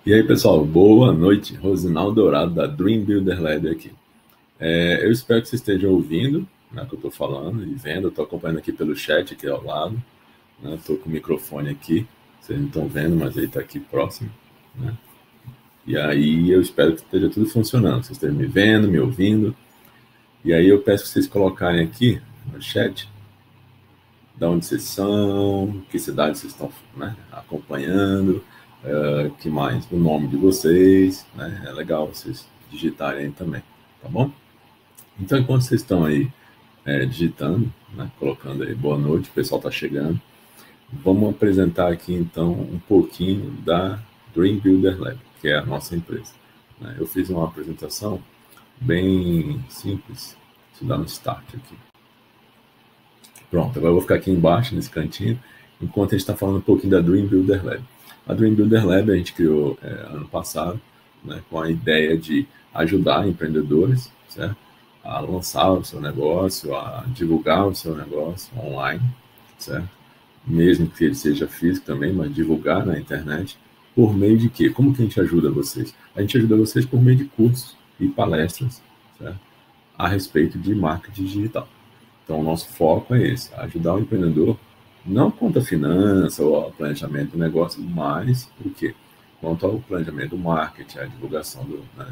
E aí, pessoal, boa noite. Rosinaldo Dourado, da Dream Builder Lab aqui. Eu espero que vocês estejam ouvindo, né, o que eu estou falando e vendo. Eu estou acompanhando aqui pelo chat, aqui ao lado. Estou com o microfone aqui. Vocês não estão vendo, mas ele está aqui próximo. Né? E aí eu espero que esteja tudo funcionando. Vocês estejam me vendo, me ouvindo. E aí eu peço que vocês colocarem aqui no chat de onde vocês são, que cidade vocês estão, né, acompanhando, que mais? O nome de vocês, né? É legal vocês digitarem aí também, tá bom? Então, enquanto vocês estão aí digitando, né, colocando aí boa noite, o pessoal está chegando, vamos apresentar aqui então um pouquinho da Dream Builder Lab, que é a nossa empresa. Né? Eu fiz uma apresentação bem simples, deixa eu dar um start aqui. Pronto, agora eu vou ficar aqui embaixo, nesse cantinho, enquanto a gente está falando um pouquinho da Dream Builder Lab. A Dream Builder Lab a gente criou ano passado, né, com a ideia de ajudar empreendedores, certo? A lançar o seu negócio, a divulgar o seu negócio online, certo? Mesmo que ele seja físico também, mas divulgar na internet, por meio de quê? Como que a gente ajuda vocês? A gente ajuda vocês por meio de cursos e palestras, certo? A respeito de marketing digital. Então, o nosso foco é esse, ajudar o empreendedor, não quanto a finança ou ao planejamento do negócio, mas o quê? Quanto ao planejamento do marketing, a divulgação,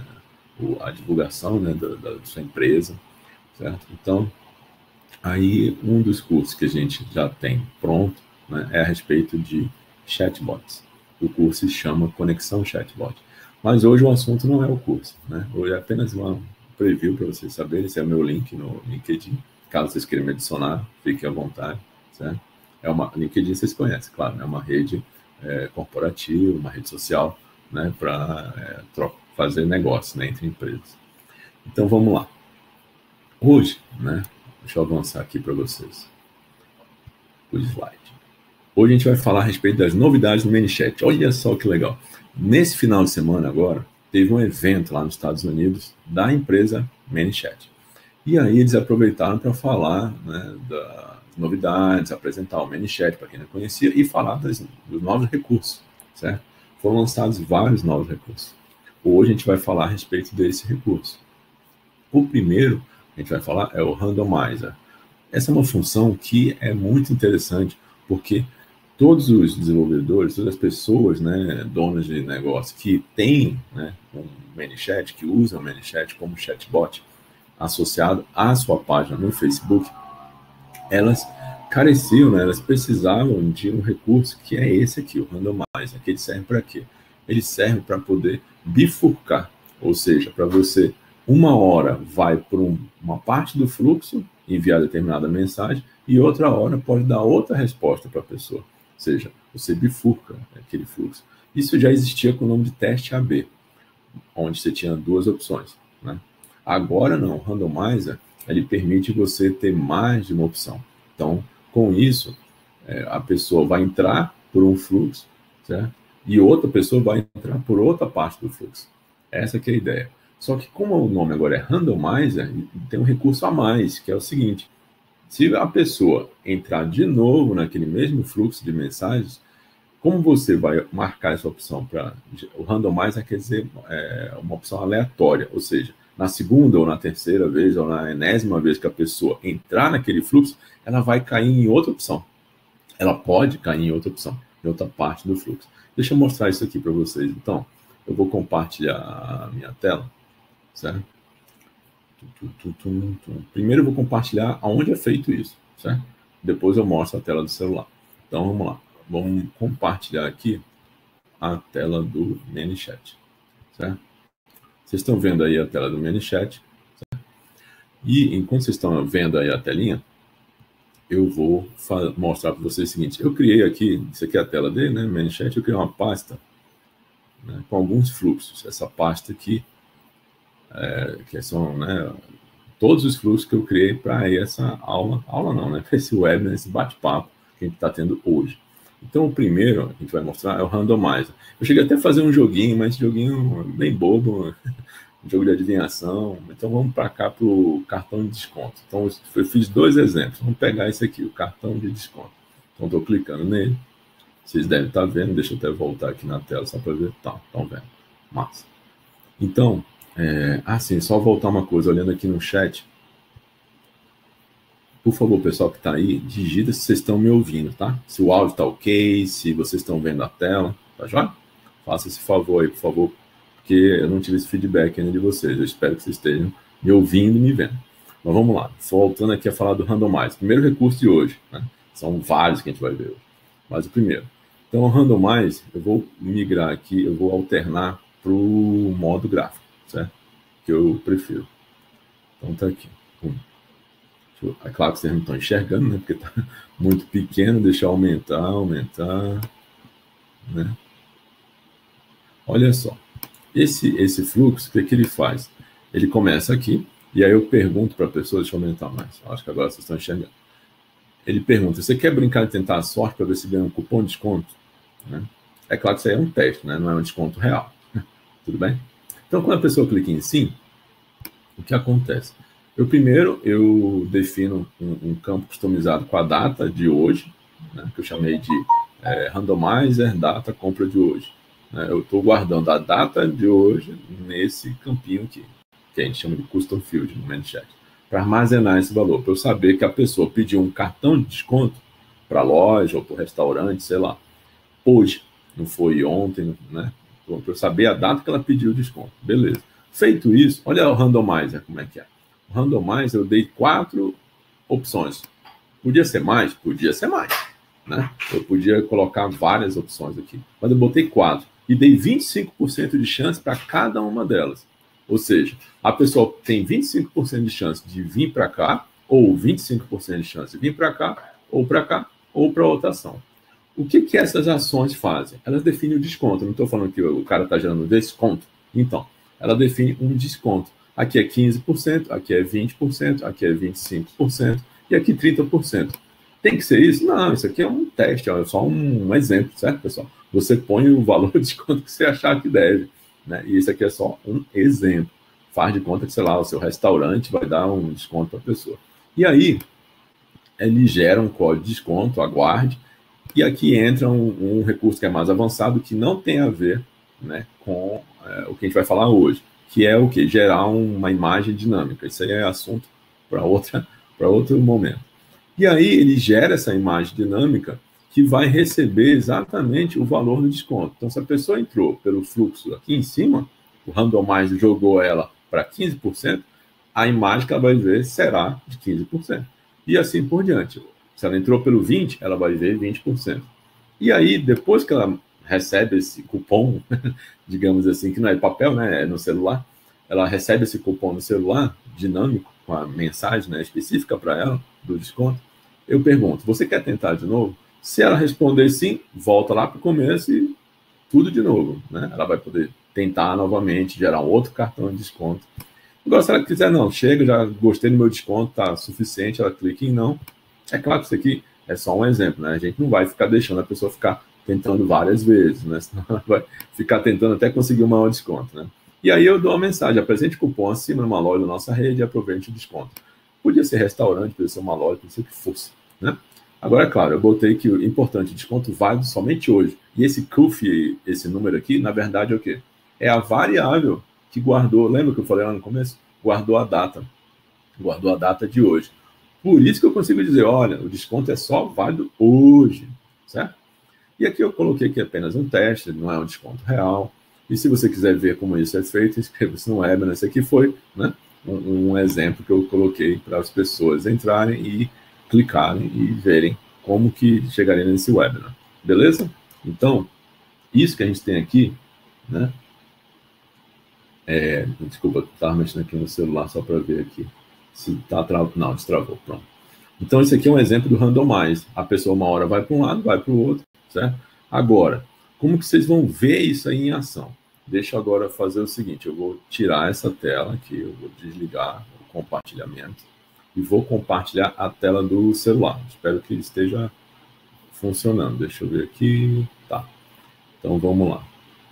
da sua empresa, certo? Então, aí um dos cursos que a gente já tem pronto, né, é a respeito de chatbots. O curso se chama Conexão Chatbot. Mas hoje o assunto não é o curso, né? Hoje é apenas uma preview para vocês saberem. Esse é o meu link no LinkedIn. Caso vocês queiram me adicionar, fiquem à vontade, certo? LinkedIn vocês conhecem, claro, é uma rede corporativa, uma rede social, né, para fazer negócio, né, entre empresas. Então vamos lá. Hoje, né, deixa eu avançar aqui para vocês o slide. Hoje a gente vai falar a respeito das novidades do ManyChat. Olha só que legal. Nesse final de semana agora, teve um evento lá nos Estados Unidos da empresa ManyChat. E aí eles aproveitaram para falar, né, das novidades, apresentar o ManyChat para quem não conhecia e falar dos novos recursos, certo? Foram lançados vários novos recursos. Hoje a gente vai falar a respeito desse recurso. O primeiro que a gente vai falar é o Randomizer. Essa é uma função que é muito interessante, porque todos os desenvolvedores, todas as pessoas, né, donas de negócio que têm, né, um ManyChat, que usam o ManyChat como chatbot associado à sua página no Facebook, elas careciam, né, elas precisavam de um recurso que é esse aqui, o Randomizer. Que ele serve para quê? Ele serve para poder bifurcar, ou seja, para você, uma hora vai por uma parte do fluxo, enviar determinada mensagem, e outra hora pode dar outra resposta para a pessoa. Ou seja, você bifurca aquele fluxo. Isso já existia com o nome de teste AB, onde você tinha duas opções, né? Agora não, o Randomizer, ele permite você ter mais de uma opção. Então, com isso, a pessoa vai entrar por um fluxo, certo? E outra pessoa vai entrar por outra parte do fluxo. Essa que é a ideia. Só que como o nome agora é Randomizer, tem um recurso a mais, que é o seguinte: se a pessoa entrar de novo naquele mesmo fluxo de mensagens, como você vai marcar essa opção para o Randomizer, quer dizer uma opção aleatória, ou seja, na segunda ou na terceira vez ou na enésima vez que a pessoa entrar naquele fluxo, ela vai cair em outra opção. Ela pode cair em outra opção, em outra parte do fluxo. Deixa eu mostrar isso aqui para vocês. Então, eu vou compartilhar a minha tela, certo? Primeiro eu vou compartilhar aonde é feito isso, certo? Depois eu mostro a tela do celular. Então, vamos lá. Vamos compartilhar aqui a tela do ManyChat, certo? Vocês estão vendo aí a tela do ManyChat, certo? E enquanto vocês estão vendo aí a telinha, eu vou mostrar para vocês o seguinte: eu criei aqui, isso aqui é a tela dele, né, ManyChat, eu criei uma pasta, né, com alguns fluxos. Essa pasta aqui, que são, né, todos os fluxos que eu criei para essa aula não, né, para esse webinar, esse bate-papo que a gente está tendo hoje. Então, o primeiro que a gente vai mostrar é o Randomizer. Eu cheguei até a fazer um joguinho, mas joguinho bem bobo, um jogo de adivinhação. Então, vamos para cá para o cartão de desconto. Então, eu fiz dois exemplos. Vamos pegar esse aqui, o cartão de desconto. Então, estou clicando nele. Vocês devem estar vendo, deixa eu até voltar aqui na tela só para ver. Tá, estão vendo. Massa. Então, sim, só voltar uma coisa, olhando aqui no chat. Por favor, pessoal que está aí, digita se vocês estão me ouvindo, tá? Se o áudio está ok, se vocês estão vendo a tela, tá joia? Faça esse favor aí, por favor, porque eu não tive esse feedback ainda de vocês. Eu espero que vocês estejam me ouvindo e me vendo. Mas vamos lá, voltando aqui a falar do Randomize. Primeiro recurso de hoje, né? São vários que a gente vai ver hoje, mas o primeiro. Então, o Randomize, eu vou migrar aqui, eu vou alternar para o modo gráfico, certo? Que eu prefiro. Então, tá aqui. É claro que vocês não estão enxergando, né? Porque está muito pequeno. Deixa eu aumentar, né? Olha só. Esse fluxo, o que ele faz? Ele começa aqui, e aí eu pergunto para a pessoa, deixa eu aumentar mais. Acho que agora vocês estão enxergando. Ele pergunta, você quer brincar de tentar a sorte para ver se ganha um cupom de desconto? Né? É claro que isso aí é um teste, né? Não é um desconto real. Tudo bem? Então, quando a pessoa clica em sim, o que acontece? Primeiro, eu defino um campo customizado com a data de hoje, né, que eu chamei de randomizer data compra de hoje. Né, eu estou guardando a data de hoje nesse campinho aqui, que a gente chama de custom field no ManyChat, para armazenar esse valor, para eu saber que a pessoa pediu um cartão de desconto para a loja ou para o restaurante, sei lá, hoje, não foi ontem, né? Para eu saber a data que ela pediu o desconto. Beleza. Feito isso, olha o randomizer como é que é. O randomizer eu dei 4 opções. Podia ser mais? Podia ser mais. Né? Eu podia colocar várias opções aqui. Mas eu botei 4 e dei 25% de chance para cada uma delas. Ou seja, a pessoa tem 25% de chance de vir para cá, ou 25% de chance de vir para cá, ou para outra ação. O que essas ações fazem? Elas definem o desconto. Não estou falando que o cara está gerando desconto. Então, ela define um desconto. Aqui é 15%, aqui é 20%, aqui é 25% e aqui 30%. Tem que ser isso? Não, isso aqui é um teste, é só um exemplo, certo, pessoal? Você põe o valor de desconto que você achar que deve, né? E isso aqui é só um exemplo. Faz de conta que, sei lá, o seu restaurante vai dar um desconto para a pessoa. E aí, ele gera um código de desconto, aguarde, e aqui entra um recurso que é mais avançado, que não tem a ver, né, com o que a gente vai falar hoje, que é o que? Gerar uma imagem dinâmica. Isso aí é assunto para outro momento. E aí ele gera essa imagem dinâmica que vai receber exatamente o valor do desconto. Então, se a pessoa entrou pelo fluxo aqui em cima, o Randomize jogou ela para 15%, a imagem que ela vai ver será de 15%. E assim por diante. Se ela entrou pelo 20%, ela vai ver 20%. E aí, depois que ela recebe esse cupom, digamos assim, que não é de papel, né, é no celular, ela recebe esse cupom no celular, dinâmico, com a mensagem, né, específica para ela, do desconto, eu pergunto, você quer tentar de novo? Se ela responder sim, volta lá para o começo e tudo de novo, né? Ela vai poder tentar novamente, gerar um outro cartão de desconto. Agora, se ela quiser, não, chega, já gostei do meu desconto, tá suficiente, ela clica em não. É claro que isso aqui é só um exemplo, né? A gente não vai ficar deixando a pessoa ficar tentando várias vezes, né? Senão ela vai ficar tentando até conseguir um maior desconto, né? E aí eu dou uma mensagem, apresente cupom acima numa loja da nossa rede e aproveite o desconto. Podia ser restaurante, podia ser uma loja, podia ser o que fosse, né? Agora, é claro, eu botei que o importante, desconto válido somente hoje. E esse CUF, esse número aqui, na verdade é o quê? É a variável que guardou, lembra que eu falei lá no começo? Guardou a data de hoje. Por isso que eu consigo dizer, olha, o desconto é só válido hoje, certo? E aqui eu coloquei aqui apenas um teste, não é um desconto real. E se você quiser ver como isso é feito, inscreva-se no webinar. Esse aqui foi, né, um exemplo que eu coloquei para as pessoas entrarem e clicarem e verem como que chegaria nesse webinar. Beleza? Então, isso que a gente tem aqui, né? Desculpa, estava mexendo aqui no celular só para ver aqui se está travado. Não, destravou, pronto. Então, esse aqui é um exemplo do randomize. A pessoa uma hora vai para um lado, vai para o outro, certo? Agora, como que vocês vão ver isso aí em ação? Deixa eu agora fazer o seguinte, eu vou tirar essa tela aqui, eu vou desligar o compartilhamento e vou compartilhar a tela do celular. Espero que esteja funcionando. Deixa eu ver aqui. Tá. Então, vamos lá.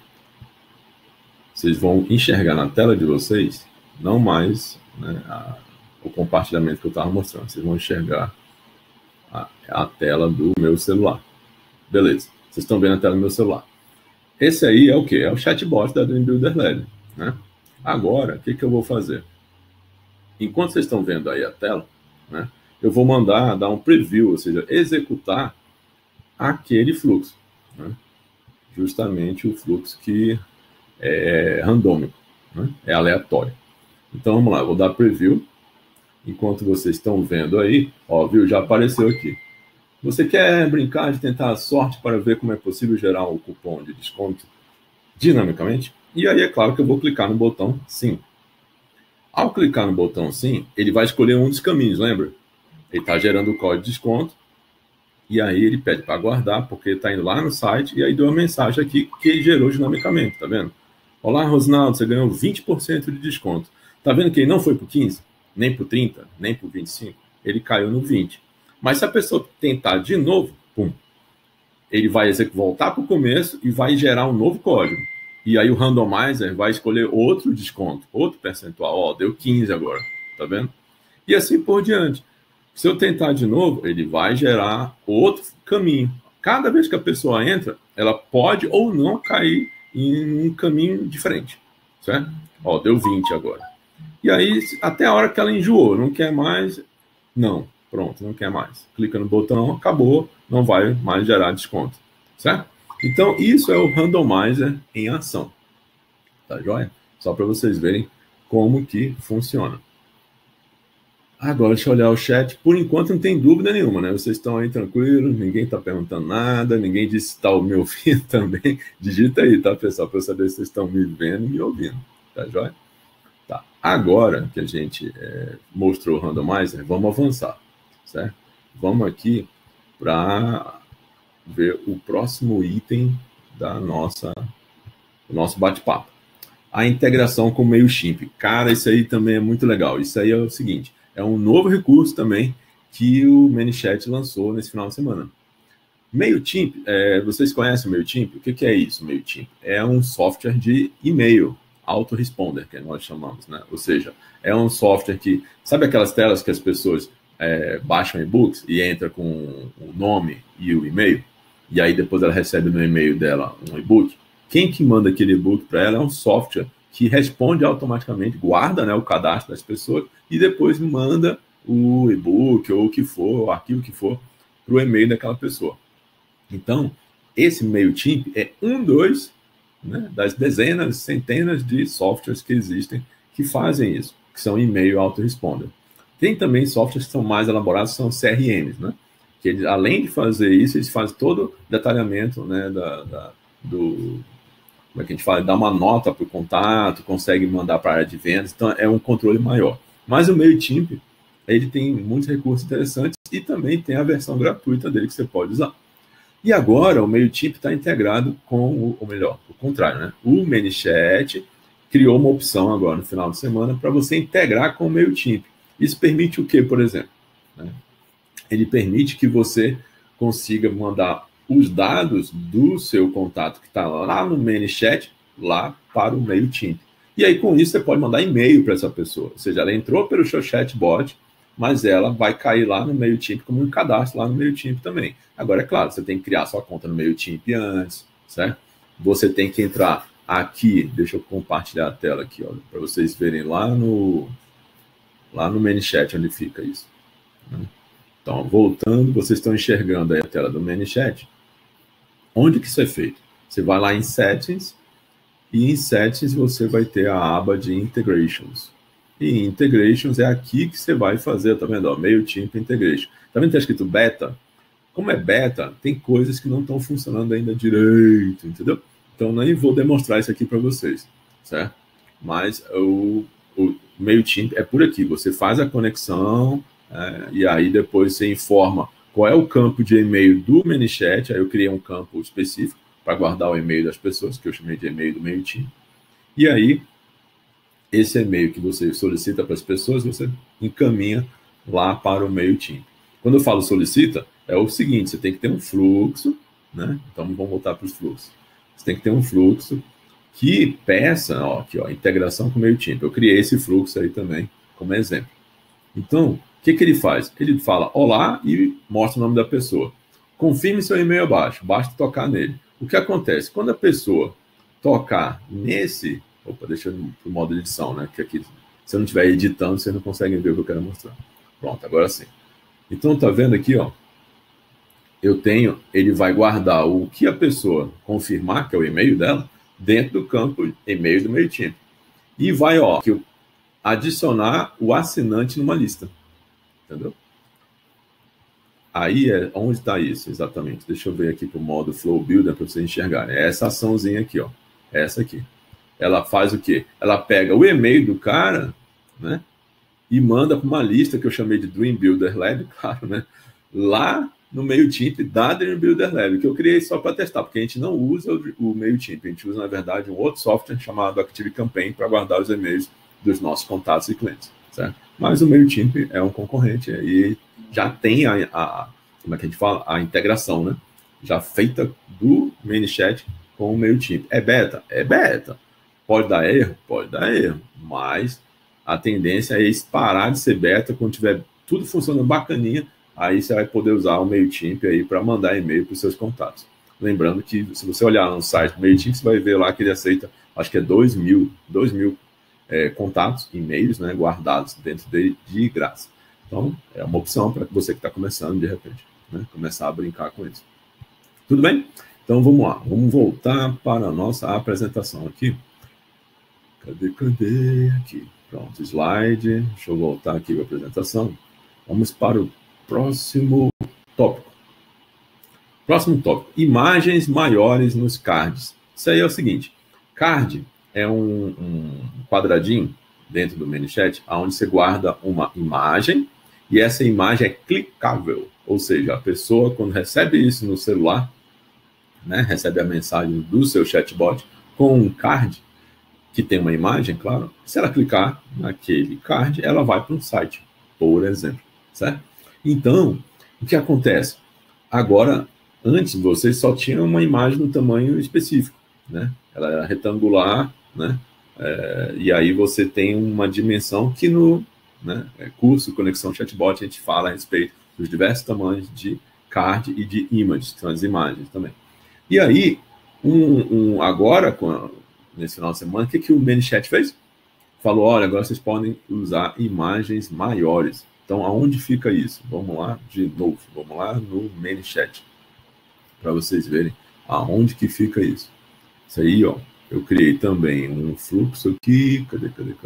Vocês vão enxergar na tela de vocês, não mais, né, o compartilhamento que eu estava mostrando. Vocês vão enxergar a tela do meu celular. Beleza. Vocês estão vendo a tela do meu celular. Esse aí é o quê? É o chatbot da Dream Builder Lab, né? Agora, o que eu vou fazer? Enquanto vocês estão vendo aí a tela, né, eu vou dar um preview, ou seja, executar aquele fluxo, né? Justamente o fluxo que é randômico, né? É aleatório. Então, vamos lá, eu vou dar preview. Enquanto vocês estão vendo aí, ó, viu, já apareceu aqui. Você quer brincar de tentar a sorte para ver como é possível gerar um cupom de desconto dinamicamente? E aí é claro que eu vou clicar no botão sim. Ao clicar no botão sim, ele vai escolher um dos caminhos, lembra? Ele está gerando o código de desconto, e aí ele pede para aguardar, porque está indo lá no site, e aí deu uma mensagem aqui que ele gerou dinamicamente, tá vendo? Olá, Rosnaldo, você ganhou 20% de desconto. Tá vendo que ele não foi por 15, nem por 30, nem por 25? Ele caiu no 20. Mas se a pessoa tentar de novo, pum, ele vai voltar para o começo e vai gerar um novo código. E aí o randomizer vai escolher outro desconto, outro percentual. Ó, deu 15 agora, tá vendo? E assim por diante. Se eu tentar de novo, ele vai gerar outro caminho. Cada vez que a pessoa entra, ela pode ou não cair em um caminho diferente, certo? Ó, deu 20 agora. E aí, até a hora que ela enjoou, não quer mais, não, pronto, não quer mais. Clica no botão, acabou, não vai mais gerar desconto, certo? Então, isso é o randomizer em ação, tá joia? Só para vocês verem como que funciona. Agora, deixa eu olhar o chat. Por enquanto, não tem dúvida nenhuma, né? Vocês estão aí tranquilos, ninguém está perguntando nada, ninguém disse se está me ouvindo também. Digita aí, tá, pessoal? Para eu saber se vocês estão me vendo e me ouvindo, tá joia? Tá. Agora que a gente mostrou o randomizer, vamos avançar, certo? Vamos aqui para ver o próximo item do nosso bate-papo. A integração com o MailChimp. Cara, isso aí também é muito legal. Isso aí é o seguinte, é um novo recurso também que o ManyChat lançou nesse final de semana. MailChimp, vocês conhecem o MailChimp? O que é isso, MailChimp? É um software de e-mail, autoresponder, que nós chamamos, né? Ou seja, é um software que... Sabe aquelas telas que as pessoas baixam e-books e entram com o nome e o e-mail? E aí depois ela recebe no e-mail dela um e-book? Quem que manda aquele e-book para ela é um software que responde automaticamente, guarda, né, o cadastro das pessoas e depois manda o e-book ou o que for, o arquivo que for, para o e-mail daquela pessoa. Então, esse MailChimp é né, das dezenas, centenas de softwares que existem que fazem isso, que são e-mail autoresponder. Tem também softwares que são mais elaborados, são CRMs, né? Que eles, além de fazer isso, eles fazem todo o detalhamento, né, como é que a gente fala, dá uma nota para o contato, consegue mandar para a área de vendas, então é um controle maior. Mas o MailChimp, ele tem muitos recursos interessantes e também tem a versão gratuita dele que você pode usar. E agora o MailChimp está integrado com o contrário, né? O ManyChat criou uma opção agora no final de semana para você integrar com o MailChimp. Isso permite o quê, por exemplo? Ele permite que você consiga mandar os dados do seu contato que está lá no ManyChat, lá para o MailChimp. E aí, com isso, você pode mandar e-mail para essa pessoa. Ou seja, ela entrou pelo seu chatbot, mas ela vai cair lá no MailChimp como um cadastro lá no MailChimp também. Agora, é claro, você tem que criar sua conta no MailChimp antes, certo? Você tem que entrar aqui, deixa eu compartilhar a tela aqui, para vocês verem lá no ManyChat onde fica isso. Então, voltando, vocês estão enxergando aí a tela do ManyChat. Onde que isso é feito? Você vai lá em Settings, e em Settings você vai ter a aba de Integrations. E Integrations é aqui que você vai fazer, tá vendo? MailChimp Integration. Tá vendo que tá escrito Beta? Como é Beta, tem coisas que não estão funcionando ainda direito, entendeu? Então, nem vou demonstrar isso aqui para vocês, certo? Mas o MailChimp é por aqui. Você faz a conexão, e aí depois você informa qual é o campo de e-mail do ManyChat. Aí eu criei um campo específico para guardar o e-mail das pessoas, que eu chamei de e-mail do MailChimp. E aí, esse e-mail que você solicita para as pessoas, você encaminha lá para o MailChimp. Quando eu falo solicita, é o seguinte, você tem que ter um fluxo, né? Então, vamos voltar para os fluxos. Você tem que ter um fluxo que peça, integração com o MailChimp. Eu criei esse fluxo aí também como exemplo. Então, o que ele faz? Ele fala olá e mostra o nome da pessoa. confirme seu e-mail abaixo, basta tocar nele. O que acontece? Quando a pessoa tocar nesse... Opa, deixa eu ir pro modo edição, né? Que aqui, se eu não estiver editando, vocês não conseguem ver o que eu quero mostrar. Pronto, agora sim. Então, tá vendo aqui, ó? Ele vai guardar o que a pessoa confirmar, que é o e-mail dela, dentro do campo e-mail do MailChimp. E vai, ó, adicionar o assinante numa lista. Entendeu? Aí é onde está isso, exatamente. Deixa eu ver aqui para o modo Flow Builder para vocês enxergarem. É essa açãozinha aqui, ó. Essa aqui. Ela faz o quê? Ela pega o e-mail do cara, né? E manda para uma lista que eu chamei de Dream Builder Lab, claro, né? Lá no MailChimp da Dream Builder Lab, que eu criei só para testar, porque a gente não usa o MailChimp, a gente usa, na verdade, um outro software chamado ActiveCampaign para guardar os e-mails dos nossos contatos e clientes, certo? Mas o MailChimp é um concorrente e já tem como é que a gente fala? A integração, né? Já feita do ManyChat com o MailChimp. É beta? É beta. Pode dar erro? Pode dar erro, mas a tendência é parar de ser beta quando tiver tudo funcionando bacaninha. Aí você vai poder usar o MailChimp aí para mandar e-mail para os seus contatos. Lembrando que se você olhar no site do MailChimp, você vai ver lá que ele aceita, acho que é 2.000 contatos, e-mails, né, guardados dentro dele de graça. Então, é uma opção para você que está começando, de repente, né, começar a brincar com isso. Tudo bem? Então, vamos lá. Vamos voltar para a nossa apresentação aqui. Cadê? Aqui. Pronto, slide. Deixa eu voltar aqui para a apresentação. Vamos para o próximo tópico. Próximo tópico. Imagens maiores nos cards. Isso aí é o seguinte. Card é um quadradinho dentro do ManyChat, onde você guarda uma imagem e essa imagem é clicável. Ou seja, a pessoa, quando recebe isso no celular, né, recebe a mensagem do seu chatbot com um card que tem uma imagem, claro. Se ela clicar naquele card, ela vai para um site, por exemplo, certo? Então, o que acontece? Agora, antes você só tinha uma imagem no tamanho específico, né? Ela era retangular, né? E aí você tem uma dimensão que no, né, curso Conexão Chatbot a gente fala a respeito dos diversos tamanhos de card e de image, que são as imagens também. E aí, agora, nesse final de semana, o que o ManyChat fez? Falou, olha, agora vocês podem usar imagens maiores. Então, aonde fica isso? Vamos lá de novo, vamos lá no ManyChat, para vocês verem aonde que fica isso. Isso aí, ó, eu criei também um fluxo aqui, cadê?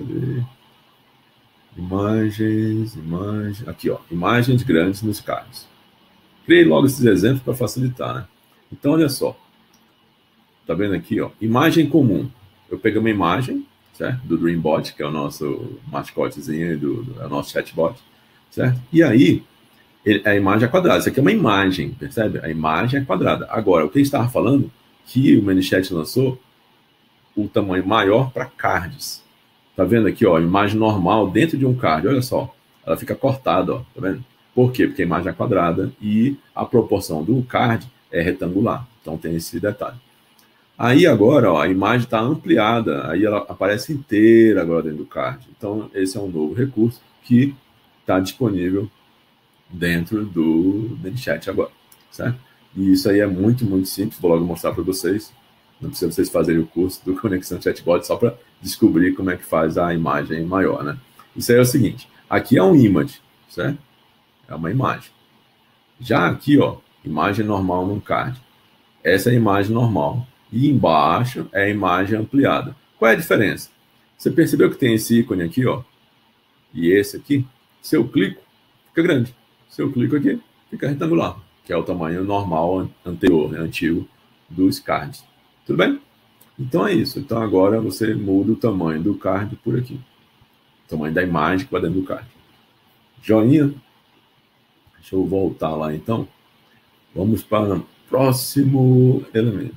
Imagens, aqui, ó, imagens grandes nos cards. Criei logo esses exemplos para facilitar, né? Então, olha só, tá vendo aqui, ó, imagem comum. Eu peguei uma imagem, certo? Do Dreambot, que é o nosso mascotezinho, é o nosso chatbot, certo? E aí, a imagem é quadrada. Isso aqui é uma imagem, percebe? A imagem é quadrada. Agora, o que a gente estava falando, que o ManyChat lançou o tamanho maior para cards. Tá vendo aqui, ó, imagem normal dentro de um card. Olha só, ela fica cortada, ó, tá vendo? Por quê? Porque a imagem é quadrada e a proporção do card é retangular. Então tem esse detalhe. Aí agora, ó, a imagem está ampliada, aí ela aparece inteira agora dentro do card. Então esse é um novo recurso que está disponível dentro do ManyChat agora, certo? E isso aí é muito, muito simples, vou logo mostrar para vocês. Não precisa vocês fazerem o curso do Conexão Chatbot só para descobrir como é que faz a imagem maior, né? Isso aí é o seguinte, aqui é um image, certo? É uma imagem. Já aqui, ó, imagem normal num card. Essa é a imagem normal. E embaixo é a imagem ampliada. Qual é a diferença? Você percebeu que tem esse ícone aqui, ó? E esse aqui? Se eu clico, fica grande. Se eu clico aqui, fica retangular, que é o tamanho normal anterior, né, antigo dos cards. Tudo bem? Então é isso. Então agora você muda o tamanho do card por aqui. O tamanho da imagem que vai dentro do card. Joinha? Deixa eu voltar lá então. Vamos para o próximo elemento.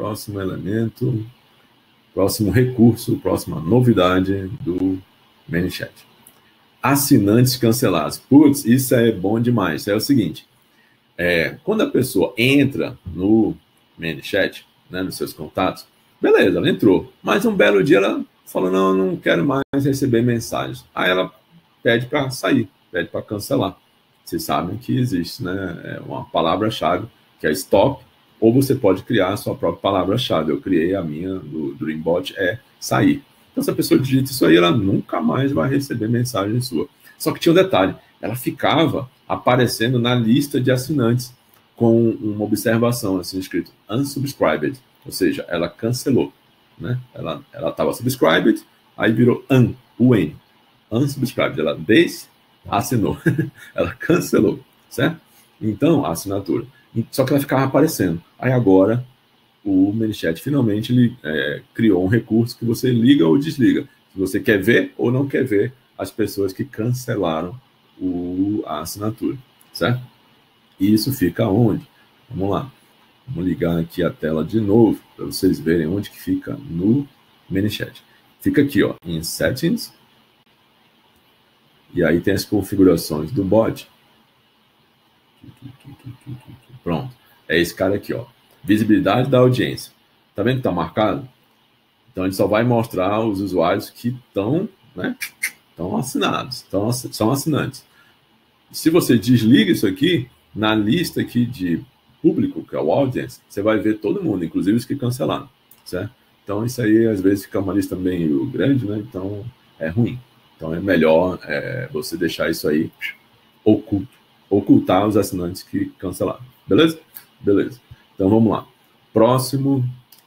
Próximo recurso, próxima novidade do ManyChat. Assinantes cancelados. Putz, isso é bom demais. Isso é o seguinte, quando a pessoa entra no ManyChat, né, nos seus contatos, beleza, ela entrou, mas um belo dia ela falou, não quero mais receber mensagens. Aí ela pede para sair, pede para cancelar. Vocês sabem que existe, né, uma palavra-chave que é stop, ou você pode criar a sua própria palavra-chave. Eu criei a minha do Dreambot, é sair. Então, se a pessoa digita isso aí, ela nunca mais vai receber mensagem sua. Só que tinha um detalhe, ela ficava aparecendo na lista de assinantes com uma observação, assim, escrito unsubscribed, ou seja, ela cancelou, né? Ela estava subscribed, aí virou unsubscribed, ela desassinou, ela cancelou, certo? Então, a assinatura. Só que ela ficava aparecendo. Aí agora, o ManyChat finalmente ele, criou um recurso que você liga ou desliga. Se você quer ver ou não quer ver as pessoas que cancelaram a assinatura, certo? E isso fica onde? Vamos lá. Vamos ligar aqui a tela de novo, para vocês verem onde que fica no ManyChat. Fica aqui, ó, em Settings. E aí tem as configurações do bot. Pronto. É esse cara aqui, ó. Visibilidade da audiência. Tá vendo que tá marcado? Então, ele só vai mostrar os usuários que estão, né, estão assinados, são assinantes. Se você desliga isso aqui, na lista aqui de público, que é o audience, você vai ver todo mundo, inclusive os que cancelaram, certo? Então, isso aí, às vezes, fica uma lista meio grande, né? Então, é ruim. Então, é melhor você deixar isso aí oculto. Ocultar os assinantes que cancelaram. Beleza? Beleza. Então, vamos lá. Próximo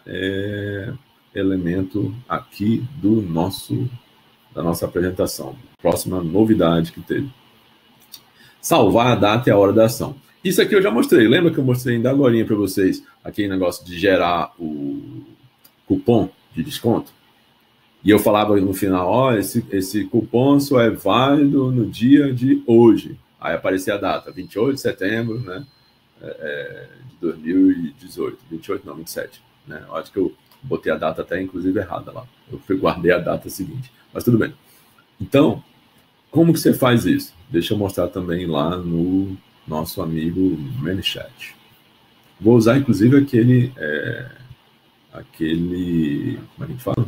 elemento aqui da nossa apresentação. Próxima novidade que teve. Salvar a data e a hora da ação. Isso aqui eu já mostrei. Lembra que eu mostrei ainda agora para vocês aquele negócio de gerar o cupom de desconto? E eu falava no final, ó, esse cupom só é válido no dia de hoje. Aí aparecia a data, 28 de setembro, né, de 2018. 28, não, 27. Né? Eu acho que eu botei a data até, inclusive, errada lá. Eu guardei a data seguinte. Mas tudo bem. Então, como que você faz isso? Deixa eu mostrar também lá no nosso amigo ManyChat. Vou usar, inclusive, aquele... como é que a gente fala?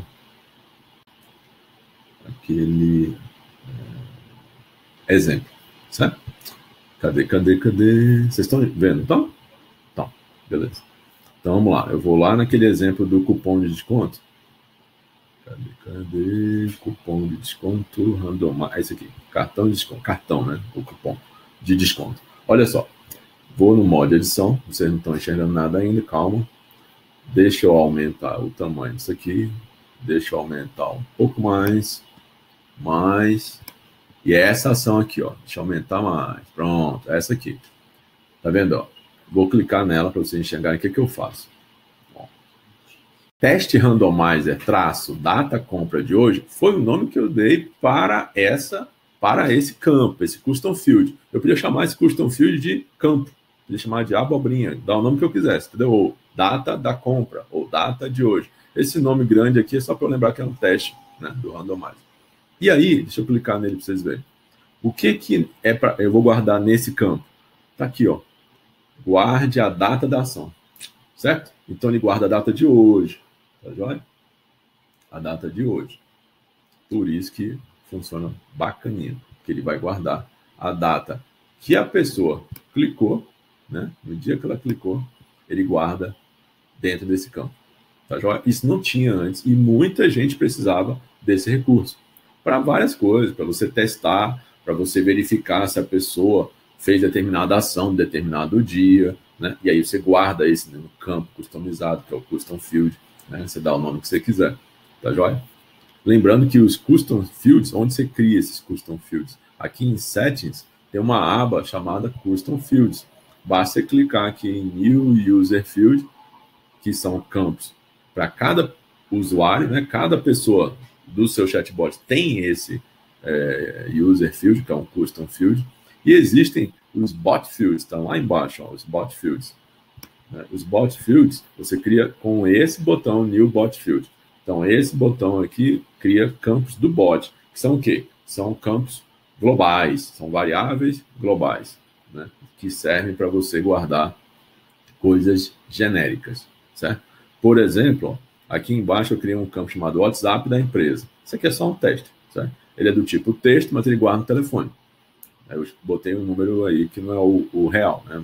Aquele exemplo, certo? Cadê? Vocês estão vendo, então? Então, beleza. Então, vamos lá. Eu vou lá naquele exemplo do cupom de desconto. Cadê? Cupom de desconto randomized. É esse aqui. Cartão de desconto. Cartão, né? O cupom de desconto. Olha só. Vou no modo edição. Vocês não estão enxergando nada ainda. Calma. Deixa eu aumentar o tamanho disso aqui. Deixa eu aumentar um pouco mais. E é essa ação aqui, ó. Deixa eu aumentar mais. Pronto. Essa aqui. Tá vendo, ó? Vou clicar nela para vocês enxergarem o que eu faço. Ó. Teste randomizer data compra de hoje foi o nome que eu dei para esse campo, esse custom field. Eu podia chamar esse custom field de campo. Podia chamar de abobrinha, dar o nome que eu quisesse, entendeu? Ou data da compra, ou data de hoje. Esse nome grande aqui é só para eu lembrar que é um teste, né, do randomizer. E aí, deixa eu clicar nele para vocês verem. O que é para eu vou guardar nesse campo? Tá aqui, ó. Guarde a data da ação. Certo? Então ele guarda a data de hoje. Tá joia? A data de hoje. Por isso que funciona bacaninha. Porque ele vai guardar a data que a pessoa clicou, né? No dia que ela clicou, ele guarda dentro desse campo. Tá joia? Isso não tinha antes. E muita gente precisava desse recurso. Para várias coisas, para você testar, para você verificar se a pessoa fez determinada ação em determinado dia, né? E aí você guarda esse no campo customizado, que é o Custom Field, né? Você dá o nome que você quiser, tá joia? Lembrando que os Custom Fields, onde você cria esses Custom Fields? Aqui em Settings, tem uma aba chamada Custom Fields. Basta você clicar aqui em New User Field, que são campos para cada usuário, né? Cada pessoa do seu chatbot tem esse User Field, que é um Custom Field, e existem os Bot Fields, estão lá embaixo, ó, os Bot Fields. Né? Os Bot Fields, você cria com esse botão New Bot Field. Então, esse botão aqui cria campos do bot, que são o quê? São campos globais, são variáveis globais, né? Que servem para você guardar coisas genéricas, certo? Por exemplo, ó, aqui embaixo eu criei um campo chamado WhatsApp da empresa. Isso aqui é só um teste, certo? Ele é do tipo texto, mas ele guarda no telefone. Eu botei um número aí que não é o real, né?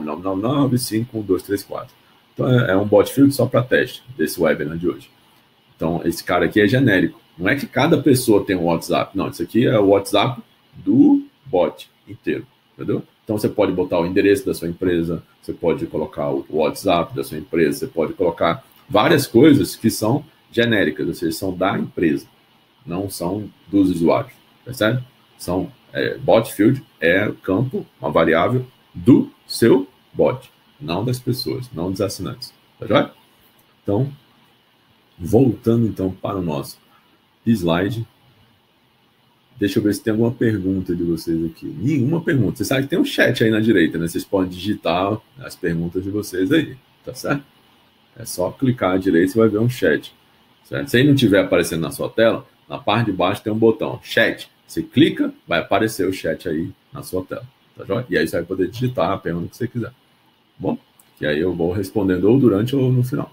9999511234. Então é um bot field só para teste desse webinar de hoje. Então esse cara aqui é genérico. Não é que cada pessoa tem um WhatsApp. Não, isso aqui é o WhatsApp do bot inteiro, entendeu? Então você pode botar o endereço da sua empresa, você pode colocar o WhatsApp da sua empresa, você pode colocar várias coisas que são genéricas, ou seja, são da empresa, não são dos usuários, percebe? São bot field é campo, uma variável do seu bot, não das pessoas, não dos assinantes, tá joia? Então, voltando então para o nosso slide, deixa eu ver se tem alguma pergunta de vocês aqui. Nenhuma pergunta. Você sabe que tem um chat aí na direita, né? Vocês podem digitar as perguntas de vocês aí, tá certo? É só clicar à direita e você vai ver um chat, certo? Se aí não estiver aparecendo na sua tela, na parte de baixo tem um botão, chat. Você clica, vai aparecer o chat aí na sua tela, tá joia? E aí você vai poder digitar a pergunta que você quiser, bom? Que aí eu vou respondendo ou durante ou no final.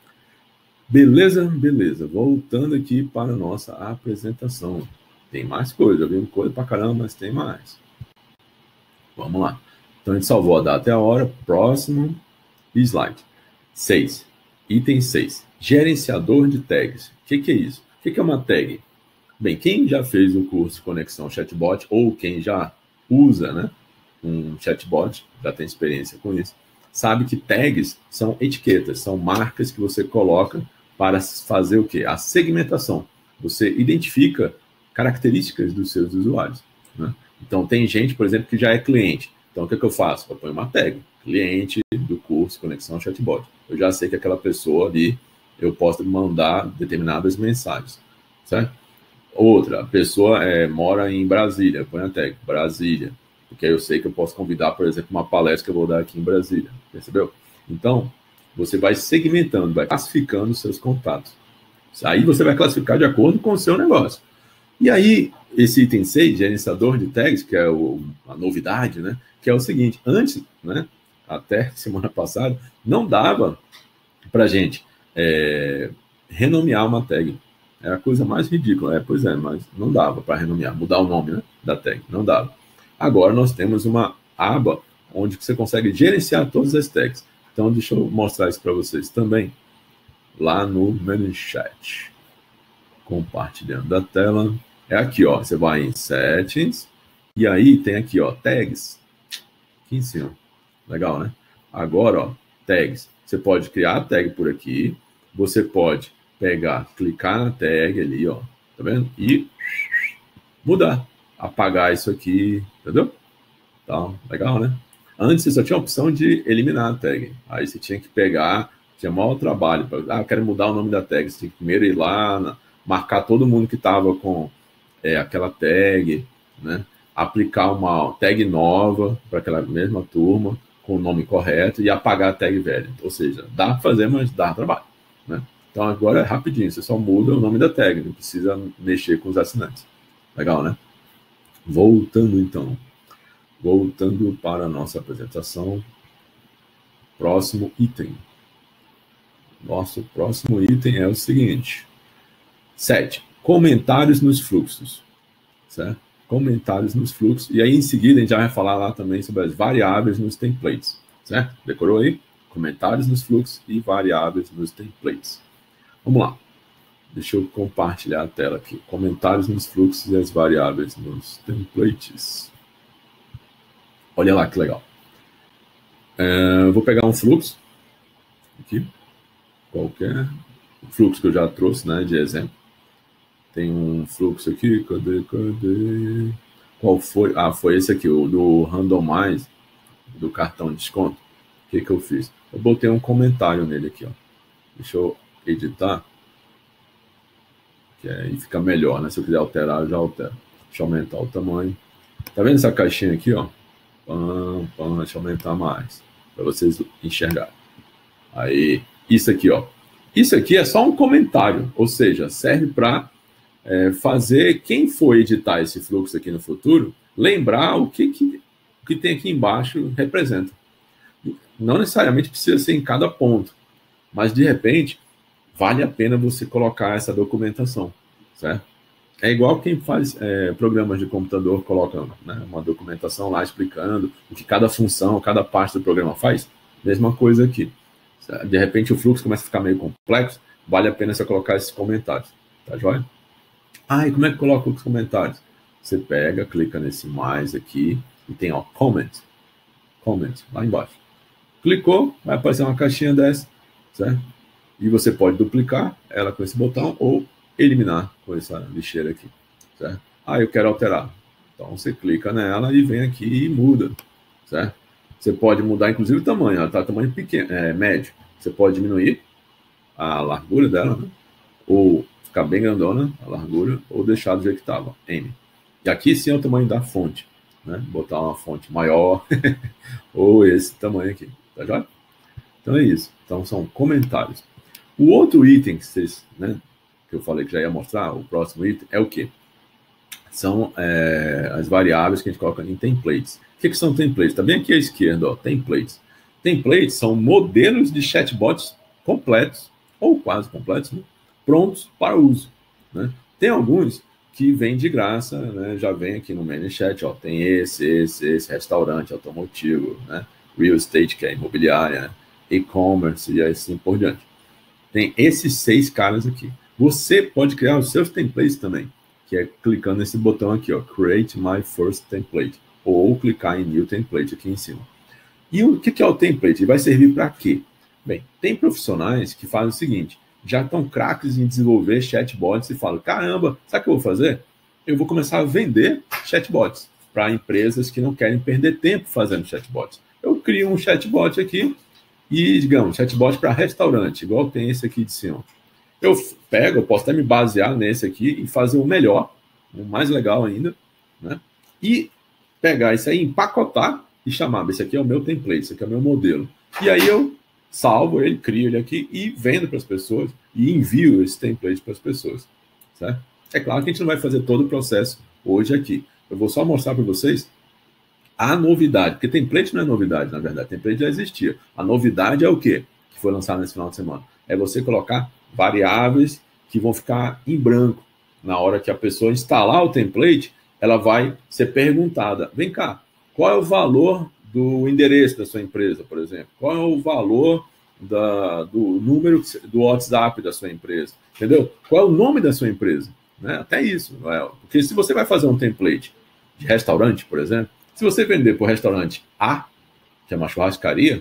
Beleza? Beleza. Voltando aqui para a nossa apresentação. Tem mais coisa, viu? Coisa pra caramba, mas tem mais. Vamos lá. Então, a gente salvou a data e a hora. Próximo slide. 6. Item 6. Gerenciador de tags. O que é isso? O que é uma tag? Bem, quem já fez o curso Conexão Chatbot, ou quem já usa, né, um chatbot, já tem experiência com isso, sabe que tags são etiquetas, são marcas que você coloca para fazer o quê? A segmentação. Você identifica características dos seus usuários, né? Então, tem gente, por exemplo, que já é cliente. Então, o que eu faço? Eu ponho uma tag, cliente do curso Conexão Chatbot. Eu já sei que aquela pessoa ali, eu posso mandar determinadas mensagens, certo? Outra, a pessoa mora em Brasília, eu ponho a tag Brasília, porque aí eu sei que eu posso convidar, por exemplo, uma palestra que eu vou dar aqui em Brasília, percebeu? Então, você vai segmentando, vai classificando os seus contatos. Aí você vai classificar de acordo com o seu negócio. E aí, esse item 6, gerenciador de tags, que é a novidade, né? Que é o seguinte, antes, né, até semana passada, não dava para a gente renomear uma tag. É a coisa mais ridícula. Pois é, mas não dava para renomear, mudar o nome, né, da tag, não dava. Agora nós temos uma aba onde você consegue gerenciar todas as tags. Então, deixa eu mostrar isso para vocês também, lá no menu chat. Compartilhando da tela. É aqui, ó. Você vai em Settings. E aí tem aqui, ó, Tags. Aqui em cima. Legal, né? Agora, ó, Tags. Você pode criar a tag por aqui. Você pode pegar, clicar na tag ali, ó. Tá vendo? E mudar. Apagar isso aqui. Entendeu? Então, legal, né? Antes você só tinha a opção de eliminar a tag. Aí você tinha que pegar, tinha maior trabalho. Eu quero mudar o nome da tag. Você tinha que primeiro ir lá, marcar todo mundo que estava com aquela tag, né? Aplicar uma tag nova para aquela mesma turma, com o nome correto, e apagar a tag velha. Ou seja, dá para fazer, mas dá trabalho, né? Então agora é rapidinho, você só muda o nome da tag, não precisa mexer com os assinantes. Legal, né? Voltando para a nossa apresentação. Próximo item. Nosso próximo item é o seguinte. 7. Comentários nos fluxos. Certo? Comentários nos fluxos. E aí, em seguida, a gente já vai falar lá também sobre as variáveis nos templates. Certo? Decorou aí? Comentários nos fluxos e variáveis nos templates. Vamos lá. Deixa eu compartilhar a tela aqui. Comentários nos fluxos e as variáveis nos templates. Olha lá que legal. Vou pegar um fluxo. Aqui. Qualquer fluxo que eu já trouxe, né, de exemplo. Tem um fluxo aqui, cadê? Qual foi? Ah, foi esse aqui, o do Randomize, do cartão de desconto. O que eu fiz? Eu botei um comentário nele aqui, ó. Deixa eu editar, que aí fica melhor, né? Se eu quiser alterar, eu já altero. Deixa eu aumentar o tamanho. Tá vendo essa caixinha aqui, ó? Deixa eu aumentar mais, para vocês enxergarem. Aí, isso aqui, ó. Isso aqui é só um comentário, ou seja, serve para fazer quem for editar esse fluxo aqui no futuro, lembrar o que tem aqui embaixo representa. Não necessariamente precisa ser em cada ponto, mas de repente vale a pena você colocar essa documentação, certo? É igual quem faz programas de computador, coloca, né, uma documentação lá explicando o que cada função, cada parte do programa faz. Mesma coisa aqui. De repente o fluxo começa a ficar meio complexo, vale a pena você colocar esses comentários. Tá joia? E como é que coloca os comentários? Você pega, clica nesse mais aqui e tem, ó, comment, lá embaixo. Clicou, vai aparecer uma caixinha dessa, certo? E você pode duplicar ela com esse botão ou eliminar com essa lixeira aqui, certo? Eu quero alterar. Então você clica nela e vem aqui e muda, certo? Você pode mudar inclusive o tamanho, ela está tamanho pequeno, médio. Você pode diminuir a largura dela, né? Ou ficar bem grandona a largura, ou deixar do jeito que estava, M. E aqui sim é o tamanho da fonte, né? Botar uma fonte maior, ou esse tamanho aqui, tá joia? Então é isso. Então são comentários. O outro item que vocês, né, que eu falei que já ia mostrar, o próximo item, é o quê? São as variáveis que a gente coloca em templates. O que são templates? Está bem aqui à esquerda, ó, templates. Templates são modelos de chatbots completos, ou quase completos, né, prontos para uso, né? Tem alguns que vêm de graça, né, já vem aqui no ManyChat, ó, tem esse restaurante automotivo, né, real estate, que é imobiliária, né, e-commerce e assim por diante. Tem esses 6 caras aqui. Você pode criar os seus templates também, que é clicando nesse botão aqui, ó, Create My First Template, ou clicar em New Template aqui em cima. E o que é o template? Ele vai servir para quê? Bem, tem profissionais que fazem o seguinte, já estão craques em desenvolver chatbots e falam, caramba, sabe o que eu vou fazer? Eu vou começar a vender chatbots para empresas que não querem perder tempo fazendo chatbots. Eu crio um chatbot aqui, e, digamos, chatbot para restaurante, igual tem esse aqui de cima. Eu posso até me basear nesse aqui e fazer o melhor, o mais legal ainda, né? E pegar isso aí, empacotar e chamar, esse aqui é o meu template, esse aqui é o meu modelo. E aí eu salvo ele, crio ele aqui e vendo para as pessoas e envio esse template para as pessoas, certo? É claro que a gente não vai fazer todo o processo hoje aqui. Eu vou só mostrar para vocês a novidade, porque template não é novidade, na verdade, template já existia. A novidade é o quê? Que foi lançado nesse final de semana. É você colocar variáveis que vão ficar em branco. Na hora que a pessoa instalar o template, ela vai ser perguntada, vem cá, qual é o valor do endereço da sua empresa, por exemplo? Qual é o valor do número do WhatsApp da sua empresa? Entendeu? Qual é o nome da sua empresa? Né? Até isso. Porque se você vai fazer um template de restaurante, por exemplo, se você vender para o restaurante A, que é uma churrascaria,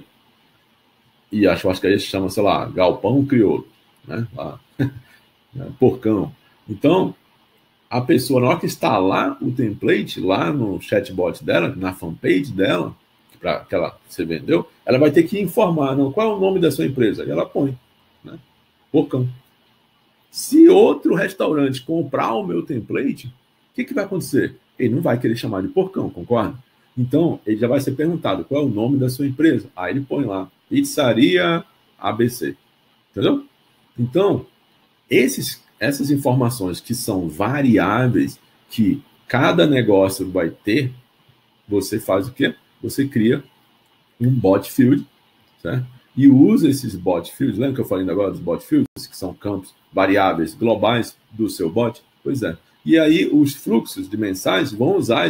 e a churrascaria se chama, sei lá, Galpão Crioulo, né? Lá, Porcão. Então, a pessoa, na hora que instalar o template lá no chatbot dela, na fanpage dela, que você vendeu, ela vai ter que informar, não, qual é o nome da sua empresa? E ela põe, né? Porcão. Se outro restaurante comprar o meu template, o que vai acontecer? Ele não vai querer chamar de Porcão, concorda? Então, ele já vai ser perguntado qual é o nome da sua empresa. Aí ele põe lá, Pizzaria ABC. Entendeu? Então, essas informações que são variáveis, que cada negócio vai ter, você faz o quê? Você cria um bot field, certo? E usa esses bot fields. Lembra que eu falei ainda agora dos bot fields, que são campos variáveis globais do seu bot? Pois é. E aí os fluxos de mensagens vão usar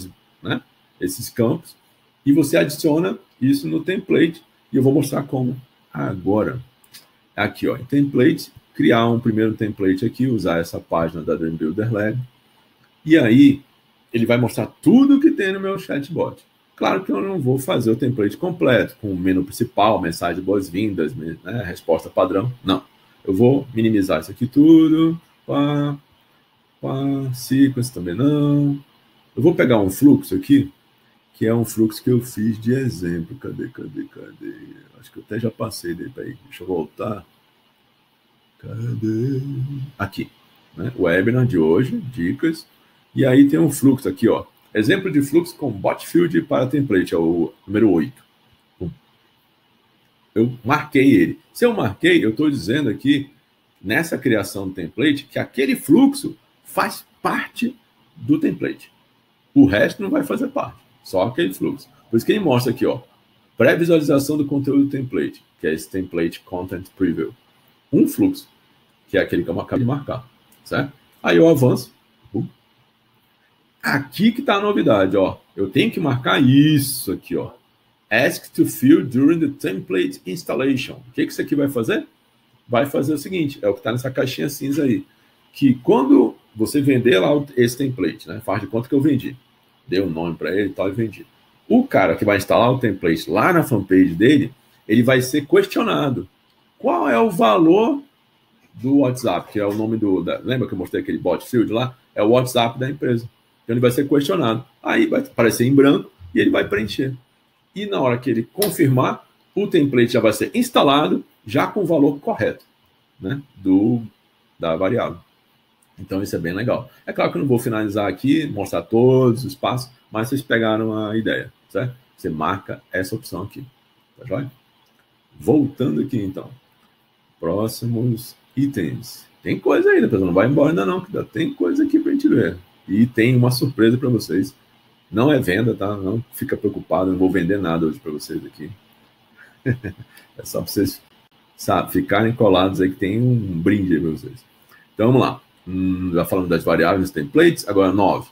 esses campos, e você adiciona isso no template, e eu vou mostrar como agora. Aqui, ó, em template, criar um primeiro template aqui, usar essa página da Dream Builder Lab, e aí ele vai mostrar tudo que tem no meu chatbot. Claro que eu não vou fazer o template completo, com o menu principal, mensagem de boas-vindas, né, resposta padrão, não. Eu vou minimizar isso aqui tudo, sequence também não. Eu vou pegar um fluxo aqui, que é um fluxo que eu fiz de exemplo. Cadê? Acho que eu até já passei dele. Peraí, deixa eu voltar. Cadê? Aqui. Né? Webinar de hoje, dicas. E aí tem um fluxo aqui, ó. Exemplo de fluxo com bot field para template, é o número 8. Eu marquei ele. Se eu marquei, eu estou dizendo aqui, nessa criação do template, que aquele fluxo faz parte do template. O resto não vai fazer parte. Só aquele fluxo. Por isso que ele mostra aqui, ó, pré-visualização do conteúdo do template, que é esse template content preview. Um fluxo, que é aquele que eu acabei de marcar, certo? Aí eu avanço Aqui que está a novidade, ó. Eu tenho que marcar isso aqui, ó. Ask to fill during the template installation. O que isso aqui vai fazer? Vai fazer o seguinte, é o que está nessa caixinha cinza aí, que quando você vender lá esse template, né, faz de conta que eu vendi, dei um nome para ele e tal e vendi. O cara que vai instalar o template lá na fanpage dele, ele vai ser questionado. Qual é o valor do WhatsApp, que é o nome lembra que eu mostrei aquele bot field lá? É o WhatsApp da empresa. Então ele vai ser questionado. Aí vai aparecer em branco e ele vai preencher. E na hora que ele confirmar, o template já vai ser instalado, já com o valor correto, né, da variável. Então isso é bem legal. É claro que eu não vou finalizar aqui, mostrar todos os passos, mas vocês pegaram a ideia, certo? Você marca essa opção aqui, tá joia? Voltando aqui então. Próximos itens. Tem coisa ainda, pessoal, não vai embora ainda não, que ainda tem coisa aqui pra gente ver. E tem uma surpresa para vocês. Não é venda, tá? Não fica preocupado, não vou vender nada hoje para vocês aqui. É só para vocês, sabe, ficarem colados aí que tem um brinde aí para vocês. Então vamos lá. Já falamos das variáveis, templates, agora 9.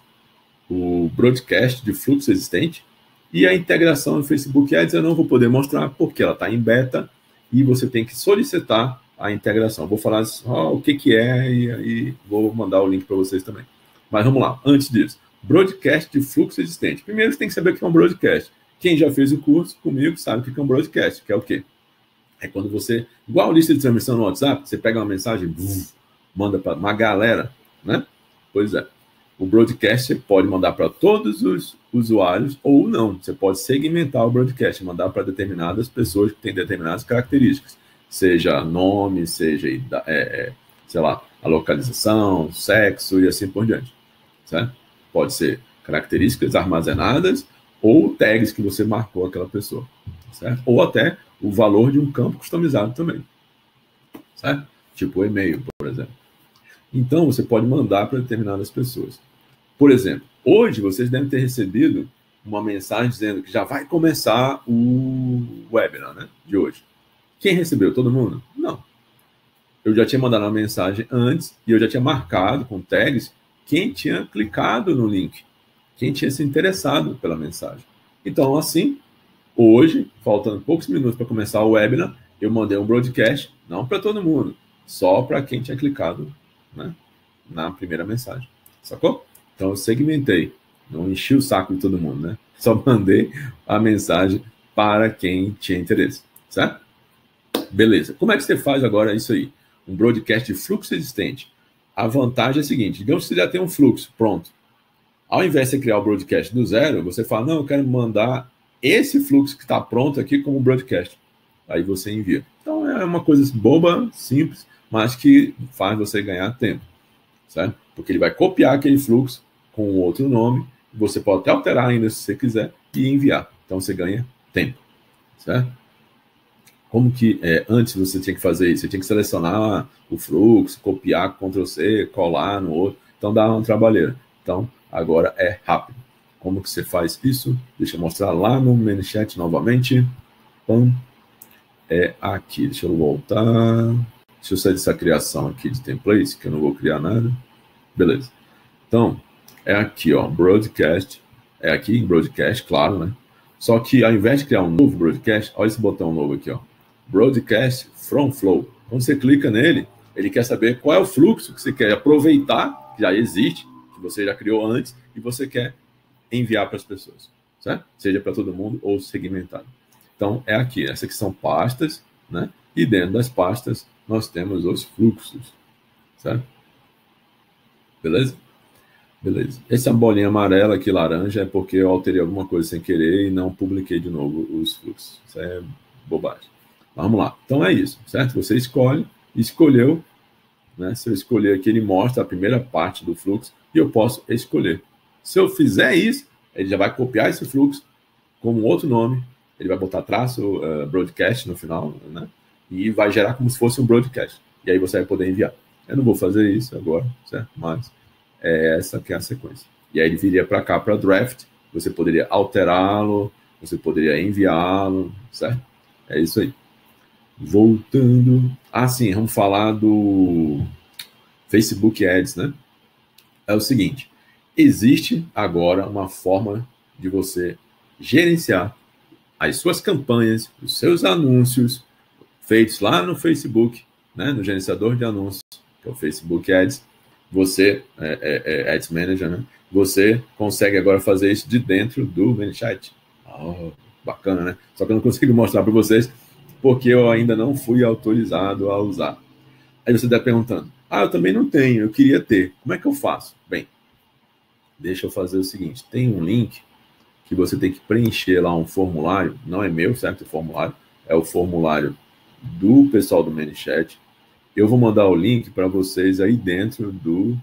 O broadcast de fluxo existente e a integração no Facebook Ads eu não vou poder mostrar porque ela está em beta e você tem que solicitar a integração. Vou falar só o que é e aí vou mandar o link para vocês também. Mas vamos lá, antes disso. Broadcast de fluxo existente. Primeiro você tem que saber o que é um broadcast. Quem já fez o curso comigo sabe o que é um broadcast, que é o quê? É quando você, igual a lista de transmissão no WhatsApp, você pega uma mensagem, manda para uma galera, né? Pois é. O broadcast você pode mandar para todos os usuários ou não. Você pode segmentar o broadcast, mandar para determinadas pessoas que têm determinadas características. Seja nome, seja, sei lá, a localização, sexo e assim por diante. Certo? Pode ser características armazenadas ou tags que você marcou aquela pessoa. Certo? Ou até o valor de um campo customizado também. Certo? Tipo o e-mail, por exemplo. Então, você pode mandar para determinadas pessoas. Por exemplo, hoje vocês devem ter recebido uma mensagem dizendo que já vai começar o webinar, né, de hoje. Quem recebeu? Todo mundo? Não. Eu já tinha mandado uma mensagem antes e eu já tinha marcado com tags quem tinha clicado no link, quem tinha se interessado pela mensagem. Então, assim, hoje, faltando poucos minutos para começar o webinar, eu mandei um broadcast, não para todo mundo, só para quem tinha clicado, né, na primeira mensagem. Sacou? Então, eu segmentei, não enchi o saco de todo mundo, né? Só mandei a mensagem para quem tinha interesse, certo? Beleza. Como é que você faz agora isso aí? Um broadcast de fluxo existente. A vantagem é a seguinte, digamos que você já tem um fluxo pronto. Ao invés de você criar o broadcast do zero, você fala, não, eu quero mandar esse fluxo que está pronto aqui como broadcast. Aí você envia. Então, é uma coisa boba, simples, mas que faz você ganhar tempo, certo? Porque ele vai copiar aquele fluxo com outro nome, você pode até alterar ainda se você quiser e enviar. Então, você ganha tempo, certo? Como que antes você tinha que fazer isso? Você tinha que selecionar o fluxo, copiar, Ctrl+C, colar no outro. Então, dá uma trabalheira. Então, agora é rápido. Como que você faz isso? Deixa eu mostrar lá no ManyChat novamente. Então, é aqui. Deixa eu voltar. Deixa eu sair dessa criação aqui de templates, que eu não vou criar nada. Beleza. Então, é aqui, ó, broadcast. É aqui em broadcast, claro, né? Só que ao invés de criar um novo broadcast, olha esse botão novo aqui, ó. Broadcast from flow. Quando você clica nele, ele quer saber qual é o fluxo que você quer aproveitar, que já existe, que você já criou antes, e você quer enviar para as pessoas, certo? Seja para todo mundo ou segmentado. Então, é aqui. Essas aqui são pastas, né? E dentro das pastas, nós temos os fluxos, certo? Beleza? Beleza. Essa bolinha amarela aqui, laranja, é porque eu alterei alguma coisa sem querer e não publiquei de novo os fluxos. Isso é bobagem. Vamos lá. Então é isso, certo? Você escolheu, né? Se eu escolher aqui, ele mostra a primeira parte do fluxo e eu posso escolher. Se eu fizer isso, ele já vai copiar esse fluxo com um outro nome, ele vai botar traço broadcast no final, né? E vai gerar como se fosse um broadcast. E aí você vai poder enviar. Eu não vou fazer isso agora, certo? Mas essa que é a sequência. E aí ele viria para cá, para draft, você poderia alterá-lo, você poderia enviá-lo, certo? É isso aí. Voltando. Sim, vamos falar do Facebook Ads, né? É o seguinte, existe agora uma forma de você gerenciar as suas campanhas, os seus anúncios feitos lá no Facebook, né, no gerenciador de anúncios, que é o Facebook Ads, você, Ads Manager, né, você consegue agora fazer isso de dentro do ManyChat. Oh, bacana, né? Só que eu não consigo mostrar para vocês porque eu ainda não fui autorizado a usar. Aí você está perguntando, eu também não tenho, eu queria ter. Como é que eu faço? Bem, deixa eu fazer o seguinte, tem um link que você tem que preencher lá um formulário, não é meu, certo? O formulário é o formulário do pessoal do ManyChat. Eu vou mandar o link para vocês aí dentro do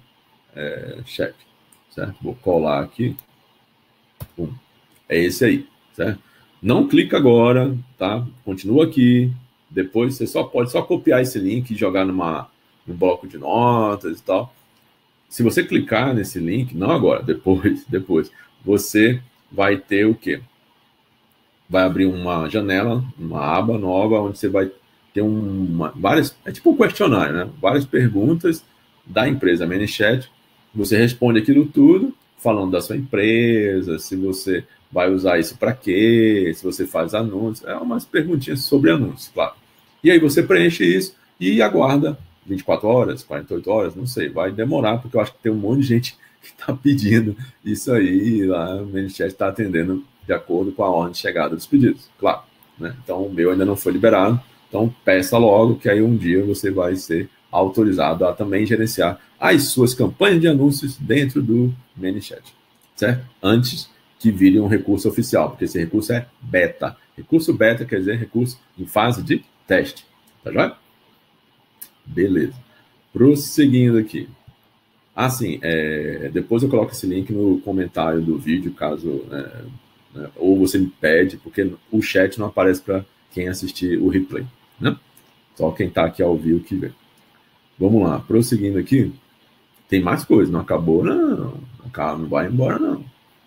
chat, certo? Vou colar aqui. Pum. É esse aí, certo? Não clica agora, tá? Continua aqui. Depois você pode copiar esse link e jogar num bloco de notas e tal. Se você clicar nesse link, não agora, depois, você vai ter o quê? Vai abrir uma janela, uma aba nova, onde você vai ter várias, é tipo um questionário, né? Várias perguntas da empresa ManyChat. Você responde aquilo tudo, falando da sua empresa, se você vai usar isso para quê, se você faz anúncios, umas perguntinhas sobre anúncios, claro. E aí você preenche isso e aguarda 24 horas, 48 horas, não sei, vai demorar, porque eu acho que tem um monte de gente que está pedindo isso aí, e lá o ManyChat está atendendo de acordo com a ordem de chegada dos pedidos, claro, né? Então o meu ainda não foi liberado, então peça logo, que aí um dia você vai ser autorizado a também gerenciar as suas campanhas de anúncios dentro do ManyChat, certo? Antes que vire um recurso oficial, porque esse recurso é beta. Recurso beta quer dizer recurso em fase de teste, tá joia? Beleza. Prosseguindo aqui. Assim, depois eu coloco esse link no comentário do vídeo, caso... ou você me pede, porque o chat não aparece para quem assistir o replay, né? Só quem está aqui ao vivo que vê. Vamos lá, prosseguindo aqui. Tem mais coisa, não acabou, não. Não vai embora, não.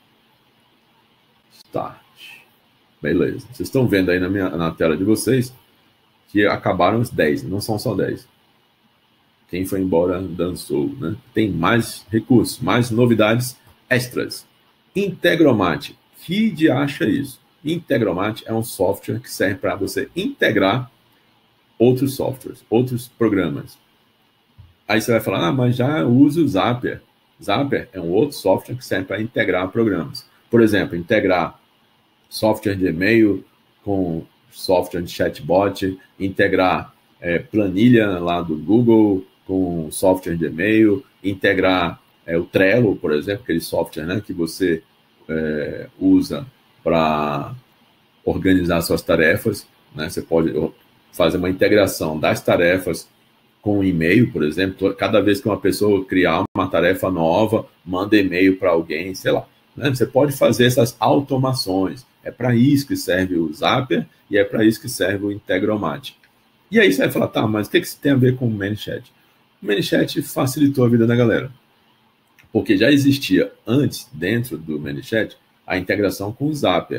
Start. Beleza. Vocês estão vendo aí na tela de vocês que acabaram os 10, não são só 10. Quem foi embora dançou, né? Tem mais recursos, mais novidades extras. Integromat. Que de acha isso? Integromat é um software que serve para você integrar outros softwares, outros programas. Aí você vai falar, mas já uso o Zapier. Zapier é um outro software que serve para integrar programas. Por exemplo, integrar software de e-mail com software de chatbot, integrar planilha lá do Google com software de e-mail, integrar o Trello, por exemplo, aquele software, né, que você usa para organizar suas tarefas, né? Você pode fazer uma integração das tarefas com o e-mail, por exemplo. Cada vez que uma pessoa criar uma tarefa nova, manda e-mail para alguém, sei lá, né? Você pode fazer essas automações. É para isso que serve o Zapier e é para isso que serve o Integromat. E aí você vai falar, tá, mas o que isso tem a ver com o ManyChat? O ManyChat facilitou a vida da galera, porque já existia antes, dentro do ManyChat, a integração com o Zapier.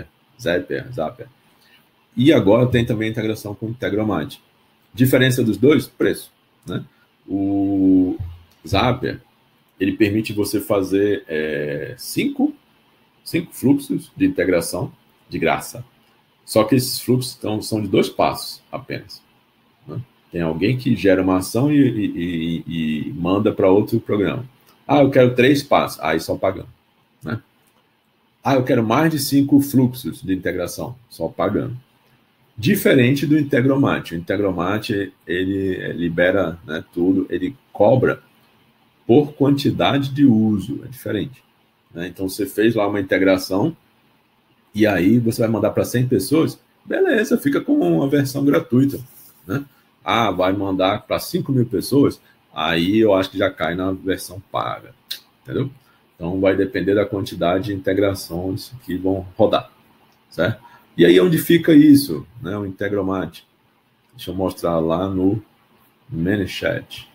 E agora tem também a integração com o Integromat. Diferença dos dois? Preço, né? O Zapier, ele permite você fazer 5 fluxos de integração de graça. Só que esses fluxos são de 2 passos apenas, né? Tem alguém que gera uma ação e manda para outro programa. Eu quero 3 passos. Aí só pagando, né? Eu quero mais de 5 fluxos de integração. Só pagando. Diferente do Integromat. O Integromat, ele libera, né, tudo, ele cobra por quantidade de uso. É diferente, né? Então, você fez lá uma integração e aí você vai mandar para 100 pessoas, beleza, fica com uma versão gratuita, né? Vai mandar para 5.000 pessoas, aí eu acho que já cai na versão paga, entendeu? Então, vai depender da quantidade de integrações que vão rodar, certo? E aí, onde fica isso, né, o Integromat? Deixa eu mostrar lá no ManyChat.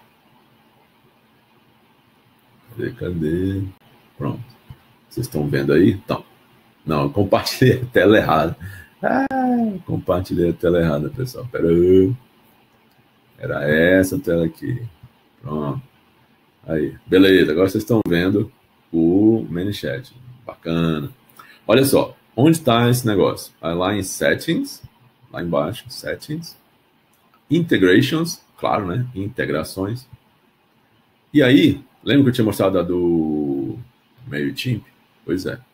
Cadê? Pronto. Vocês estão vendo aí? Então, não, eu compartilhei a tela errada. Compartilhei a tela errada, pessoal. Pera aí. Era essa tela aqui. Pronto. Aí, beleza. Agora vocês estão vendo o ManyChat. Bacana. Olha só, onde está esse negócio? Lá em Settings, lá embaixo, Settings, Integrations, claro, né? Integrações. E aí, lembra que eu tinha mostrado a do MailChimp? Pois é.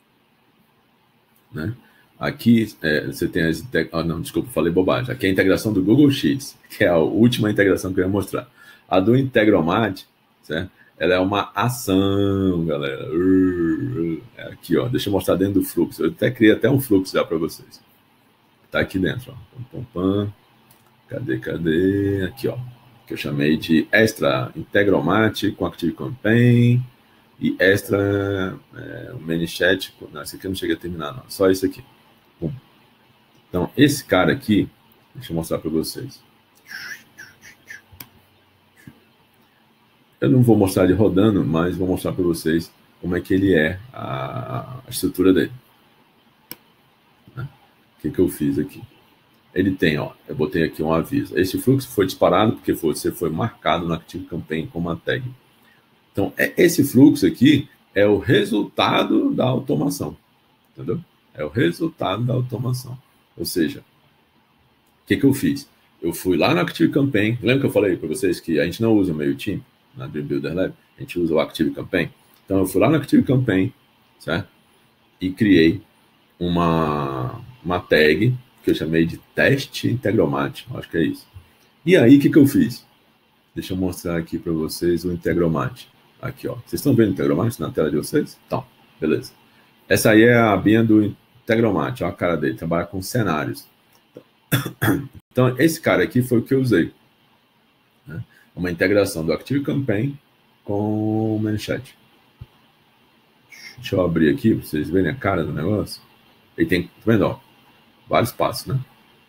Né? Aqui você tem as... não, desculpa, falei bobagem. Aqui é a integração do Google Sheets, que é a última integração que eu ia mostrar. A do Integromat, certo? Ela é uma ação, galera. Aqui, ó. Deixa eu mostrar dentro do fluxo. Eu criei até um fluxo já para vocês. Tá aqui dentro, ó. Cadê? Aqui, ó. Que eu chamei de Extra Integromat com ActiveCampaign e Extra o ManyChat. Não, esse aqui eu não cheguei a terminar, não. Só esse aqui. Bom. Então, esse cara aqui, deixa eu mostrar para vocês. Eu não vou mostrar ele rodando, mas vou mostrar para vocês como é que ele é, a estrutura dele. O que eu fiz aqui? Ele tem, ó, eu botei aqui um aviso. Esse fluxo foi disparado porque você foi marcado no ActiveCampaign com uma tag. Então, esse fluxo aqui é o resultado da automação. Entendeu? É o resultado da automação. Ou seja, o que eu fiz? Eu fui lá no ActiveCampaign. Lembra que eu falei para vocês que a gente não usa o MailChimp na Dream Builder Lab? A gente usa o ActiveCampaign. Então, eu fui lá no ActiveCampaign, certo? E criei uma tag que eu chamei de teste Integromat. Acho que é isso. E aí, o que eu fiz? Deixa eu mostrar aqui para vocês o Integromat. Aqui, ó. Vocês estão vendo o Integromat na tela de vocês? Então, beleza. Essa aí é a abinha do Integromat. Olha a cara dele. Trabalha com cenários. Então, esse cara aqui foi o que eu usei. Né? Uma integração do ActiveCampaign com o ManyChat. Deixa eu abrir aqui para vocês verem a cara do negócio. Ele tem, tá vendo, ó? Vários passos, né?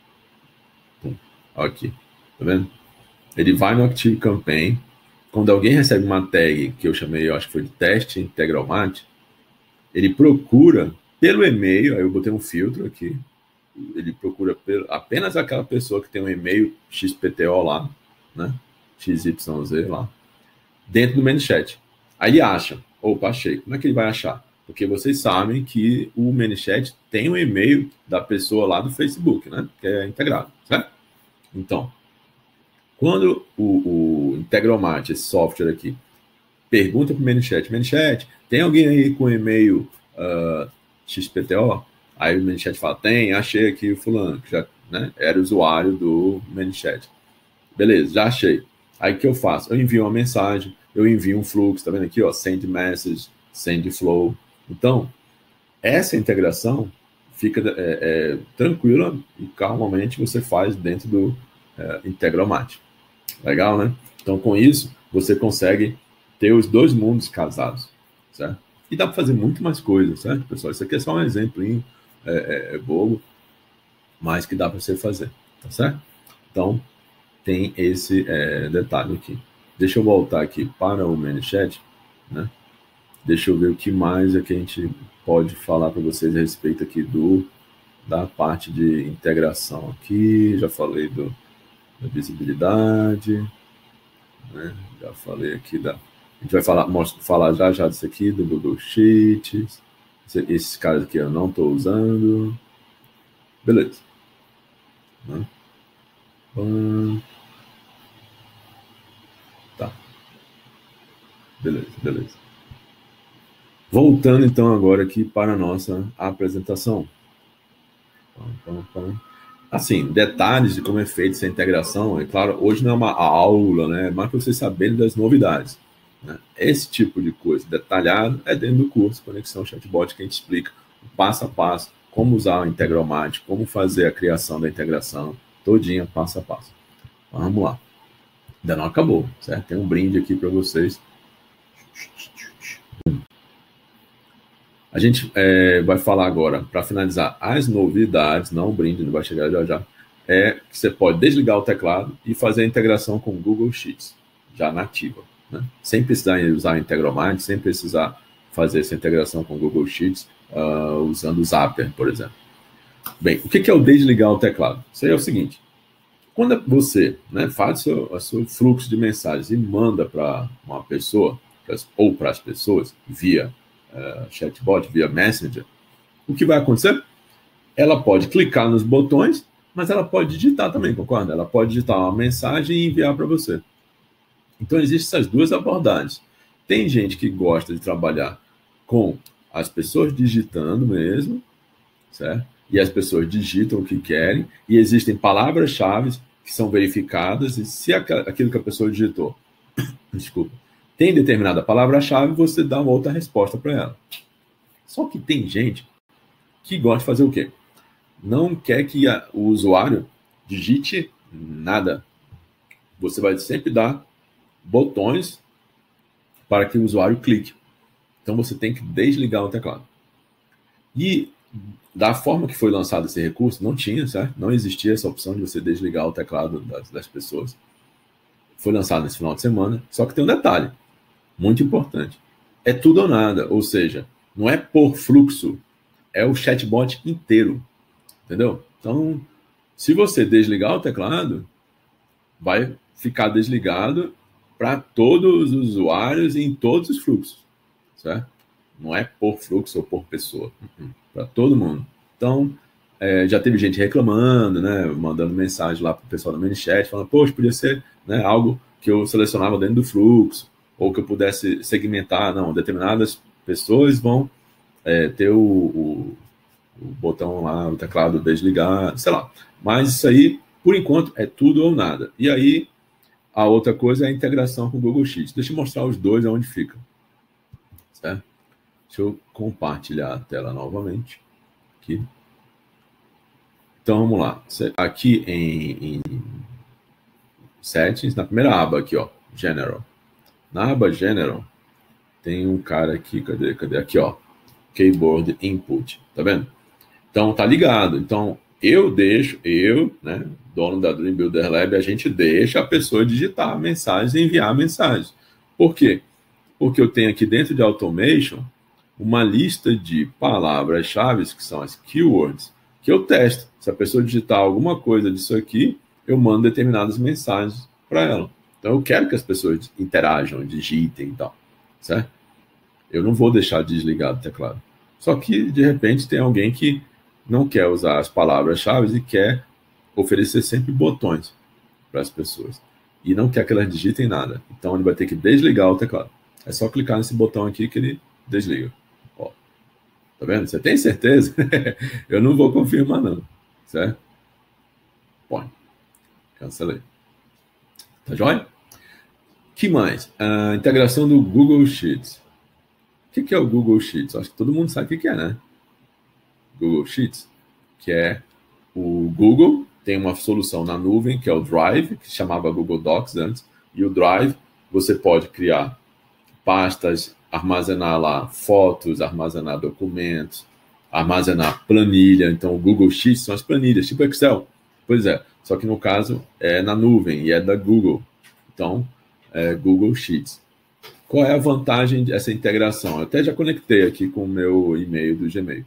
Ó aqui. Tá vendo? Ele vai no ActiveCampaign. Quando alguém recebe uma tag que eu chamei, eu acho que foi de teste Integromat, ele procura pelo e-mail, aí eu botei um filtro aqui, ele procura apenas aquela pessoa que tem um e-mail XPTO lá, né? XYZ lá, dentro do ManyChat. Aí ele acha, opa, achei. Como é que ele vai achar? Porque vocês sabem que o ManyChat tem um e-mail da pessoa lá do Facebook, né? Que é integrado, certo? Então, quando o Integromat, esse software aqui, pergunta para o ManyChat, tem alguém aí com e-mail XPTO? Aí o ManyChat fala, tem, achei aqui o fulano, que já, né, era usuário do ManyChat. Beleza, já achei. Aí o que eu faço? Eu envio uma mensagem, eu envio um fluxo, tá vendo aqui, ó, send message, send flow. Então, essa integração fica tranquila e calmamente você faz dentro do Integromat. Legal, né? Então, com isso, você consegue ter os dois mundos casados, certo? E dá para fazer muito mais coisas, certo, pessoal? Isso aqui é só um exemplinho bobo, mas que dá para você fazer, tá certo? Então, tem esse detalhe aqui. Deixa eu voltar aqui para o ManyChat, né? Deixa eu ver o que mais é que a gente pode falar para vocês a respeito aqui da parte de integração aqui. Já falei da visibilidade, né? Já falei aqui a gente vai falar já disso aqui, do Google Sheets. Esses caras aqui eu não estou usando. Beleza. Né? Tá. Beleza. Voltando então agora aqui para a nossa apresentação. Assim, detalhes de como é feita essa integração, é claro, hoje não é uma aula, né? Mas para vocês saberem das novidades. Né? Esse tipo de coisa detalhado é dentro do curso Conexão Chatbot, que a gente explica o passo a passo, como usar o Integromat, como fazer a criação da integração, todinha, passo a passo. Vamos lá. Ainda não acabou, certo? Tem um brinde aqui para vocês. A gente vai falar agora, para finalizar, as novidades, não o brinde, não vai chegar já, que você pode desligar o teclado e fazer a integração com o Google Sheets, já nativa. Né? Sem precisar usar o Integromat, sem precisar fazer essa integração com o Google Sheets, usando o Zapier, por exemplo. Bem, o que é o desligar o teclado? Isso aí é o seguinte, quando você, né, faz o seu fluxo de mensagens e manda para uma pessoa, ou para as pessoas via chatbot, via Messenger, o que vai acontecer? Ela pode clicar nos botões, mas ela pode digitar também, concorda? Ela pode digitar uma mensagem e enviar para você. Então, existem essas duas abordagens. Tem gente que gosta de trabalhar com as pessoas digitando mesmo, certo? E as pessoas digitam o que querem, e existem palavras-chave que são verificadas, e se aquilo que a pessoa digitou, desculpa, tem determinada palavra-chave, você dá uma outra resposta para ela. Só que tem gente que gosta de fazer o quê? Não quer que o usuário digite nada. Você vai sempre dar botões para que o usuário clique. Então você tem que desligar o teclado. E da forma que foi lançado esse recurso, não tinha, certo? Não existia essa opção de você desligar o teclado das pessoas. Foi lançado nesse final de semana, só que tem um detalhe muito importante. É tudo ou nada, ou seja, não é por fluxo, é o chatbot inteiro, entendeu? Então, se você desligar o teclado, vai ficar desligado para todos os usuários e em todos os fluxos, certo? Não é por fluxo ou por pessoa, para todo mundo. Então, já teve gente reclamando, né, mandando mensagem lá para o pessoal do ManyChat, falando, poxa, podia ser, né, algo que eu selecionava dentro do fluxo, ou que eu pudesse segmentar, não, determinadas pessoas vão ter o botão lá, o teclado desligado, sei lá. Mas isso aí, por enquanto, é tudo ou nada. E aí, a outra coisa é a integração com o Google Sheets. Deixa eu mostrar os dois aonde fica. Certo? Deixa eu compartilhar a tela novamente. Aqui. Então, vamos lá. Aqui em Settings, na primeira aba aqui, ó, General. Na aba General, tem um cara aqui, cadê? Aqui, ó, Keyboard Input, tá vendo? Então, tá ligado. Então, né, dono da Dream Builder Lab, a gente deixa a pessoa digitar mensagens e enviar mensagens. Por quê? Porque eu tenho aqui dentro de Automation uma lista de palavras-chave, que são as keywords, que eu testo. Se a pessoa digitar alguma coisa disso aqui, eu mando determinadas mensagens para ela. Então, eu quero que as pessoas interajam, digitem e tal, certo? Eu não vou deixar desligado o teclado. Só que, de repente, tem alguém que não quer usar as palavras-chave e quer oferecer sempre botões para as pessoas. E não quer que elas digitem nada. Então, ele vai ter que desligar o teclado. É só clicar nesse botão aqui que ele desliga. Ó. Tá vendo? Você tem certeza? Eu não vou confirmar, não. Certo? Põe. Cancelei. Tá joia? Que mais? A integração do Google Sheets. O que é o Google Sheets? Acho que todo mundo sabe o que é, né? Google Sheets, que é o Google, tem uma solução na nuvem, que é o Drive, que se chamava Google Docs antes, e o Drive, você pode criar pastas, armazenar lá fotos, armazenar documentos, armazenar planilha. Então, o Google Sheets são as planilhas, tipo Excel. Pois é, só que no caso é na nuvem e é da Google. Então, é Google Sheets. Qual é a vantagem dessa integração? Eu até já conectei aqui com o meu e-mail do Gmail.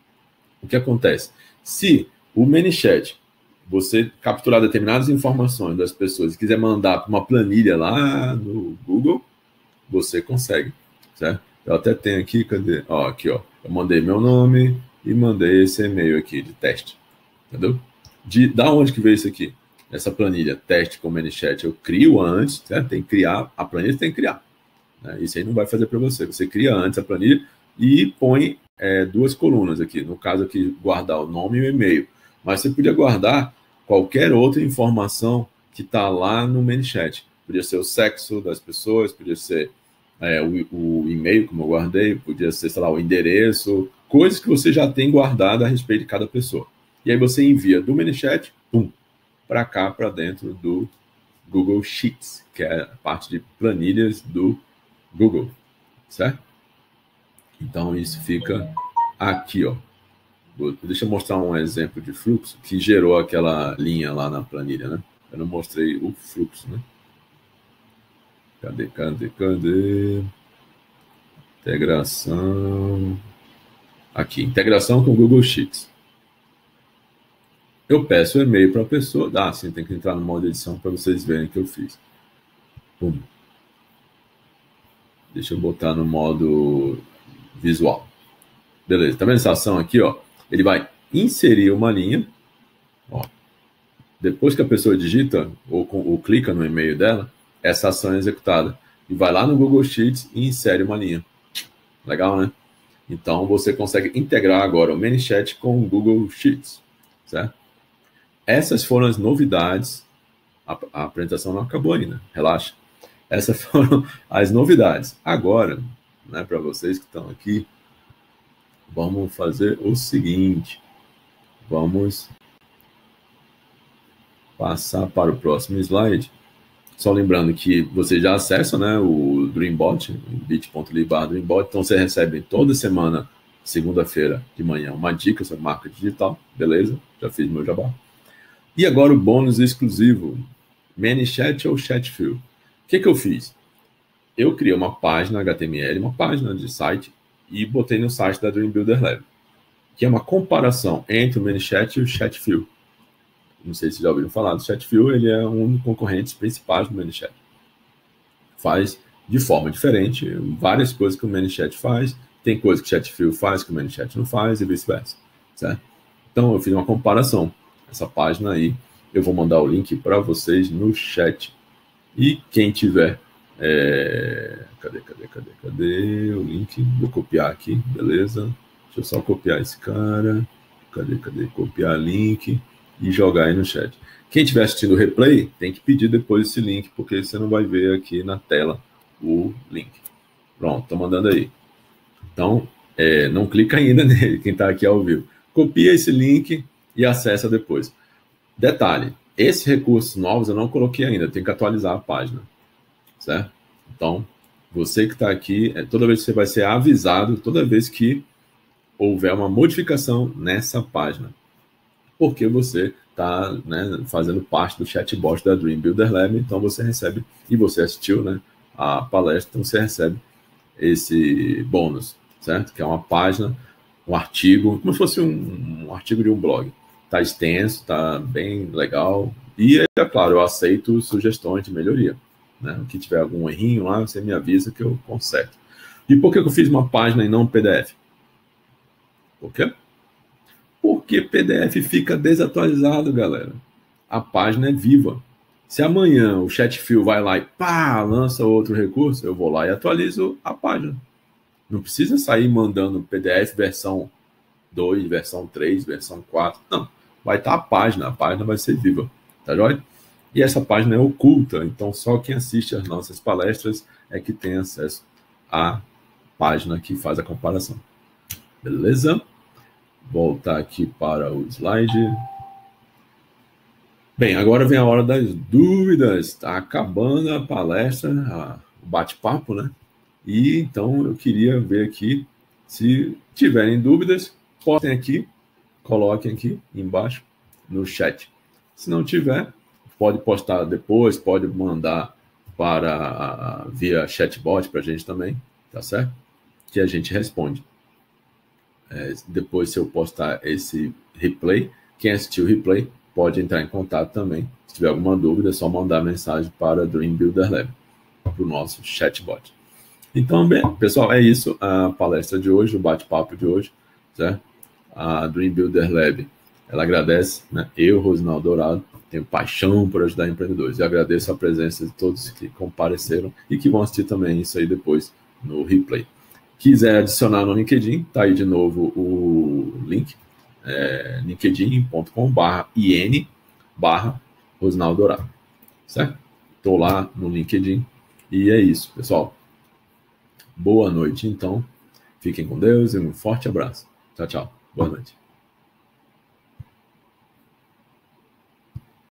O que acontece? Se o ManyChat, você capturar determinadas informações das pessoas e quiser mandar para uma planilha lá no Google, você consegue, certo? Eu até tenho aqui, cadê? Ó, aqui, ó. Eu mandei meu nome e mandei esse e-mail aqui de teste, entendeu? Da onde que veio isso aqui? Essa planilha, teste com ManyChat, eu crio antes, certo? Tem que criar, a planilha tem que criar. Né? Isso aí não vai fazer para você. Você cria antes a planilha e põe duas colunas aqui. No caso aqui, guardar o nome e o e-mail. Mas você podia guardar qualquer outra informação que está lá no ManyChat. Podia ser o sexo das pessoas, podia ser o e-mail, como eu guardei, podia ser, sei lá, o endereço, coisas que você já tem guardado a respeito de cada pessoa. E aí você envia do ManyChat, para cá, para dentro do Google Sheets, que é a parte de planilhas do Google, certo? Então, isso fica aqui, ó. Deixa eu mostrar um exemplo de fluxo que gerou aquela linha lá na planilha, né? Eu não mostrei o fluxo, né? Cadê? Integração. Aqui, integração com o Google Sheets. Eu peço o e-mail para a pessoa. Ah, sim, tem que entrar no modo edição para vocês verem o que eu fiz. Deixa eu botar no modo visual. Beleza, tá vendo essa ação aqui, ó? Ele vai inserir uma linha, ó. Depois que a pessoa digita ou clica no e-mail dela, essa ação é executada. E vai lá no Google Sheets e insere uma linha. Legal, né? Então, você consegue integrar agora o ManyChat com o Google Sheets, certo? Essas foram as novidades. A apresentação não acabou ainda, relaxa. Essas foram as novidades. Agora, né, para vocês que estão aqui, vamos fazer o seguinte. Vamos passar para o próximo slide. Só lembrando que você já acessa, né, o Dreambot, bit.ly/Dreambot, então você recebe toda semana, segunda-feira de manhã, uma dica sobre marketing digital, beleza? Já fiz meu jabá. E agora o bônus exclusivo, ManyChat ou Chatfuel. O que eu fiz? Eu criei uma página HTML, uma página de site, e botei no site da Dream Builder Lab, que é uma comparação entre o ManyChat e o Chatfuel. Não sei se já ouviram falar do Chatfuel, ele é um dos concorrentes principais do ManyChat. Faz de forma diferente, várias coisas que o ManyChat faz, tem coisas que o Chatfuel faz que o ManyChat não faz e vice-versa, certo? Então eu fiz uma comparação. Essa página aí, eu vou mandar o link para vocês no chat. E quem tiver... Cadê o link? Vou copiar aqui, beleza? Deixa eu só copiar esse cara. Cadê? Copiar link e jogar aí no chat. Quem estiver assistindo o replay, tem que pedir depois esse link, porque você não vai ver aqui na tela o link. Pronto, tô mandando aí. Então, não clica ainda nele, quem está aqui ao vivo. Copia esse link e acessa depois. Detalhe, esses recursos novos eu não coloquei ainda, eu tenho que atualizar a página, certo? Então, você que está aqui, toda vez que você vai ser avisado, toda vez que houver uma modificação nessa página, porque você está, né, fazendo parte do chatbot da Dream Builder Lab, então você recebe, e você assistiu, né, a palestra, então você recebe esse bônus, certo? Que é uma página, um artigo, como se fosse um artigo de um blog. Está extenso, está bem legal, e é claro, eu aceito sugestões de melhoria, né? O que tiver algum errinho lá, você me avisa que eu conserto. E por que eu fiz uma página e não um PDF? Por quê? Porque PDF fica desatualizado, galera. A página é viva. Se amanhã o Chatfuel vai lá e pá, lança outro recurso, eu vou lá e atualizo a página. Não precisa sair mandando PDF versão 2, versão 3, versão 4. Não. Vai estar a página vai ser viva. Tá joia? E essa página é oculta, então só quem assiste às nossas palestras é que tem acesso à página que faz a comparação. Beleza? Voltar aqui para o slide. Bem, agora vem a hora das dúvidas. Está acabando a palestra, o bate-papo, né? E então eu queria ver aqui, se tiverem dúvidas, postem aqui, coloquem aqui embaixo no chat. Se não tiver, pode postar depois, pode mandar via chatbot para a gente também, tá certo? Que a gente responde. Depois, se eu postar esse replay, quem assistiu o replay pode entrar em contato também. Se tiver alguma dúvida, é só mandar mensagem para Dream Builder Lab, para o nosso chatbot. Então, bem, pessoal, é isso a palestra de hoje, o bate-papo de hoje, certo? A Dream Builder Lab, ela agradece, né? Eu, Rosinaldo Dourado, tenho paixão por ajudar empreendedores. E agradeço a presença de todos que compareceram e que vão assistir também isso aí depois no replay. Quiser adicionar no LinkedIn, tá aí de novo o link, linkedin.com/in/Rosinaldo Dourado, certo? Estou lá no LinkedIn e é isso, pessoal. Boa noite, então. Fiquem com Deus e um forte abraço. Tchau, tchau. Boa noite.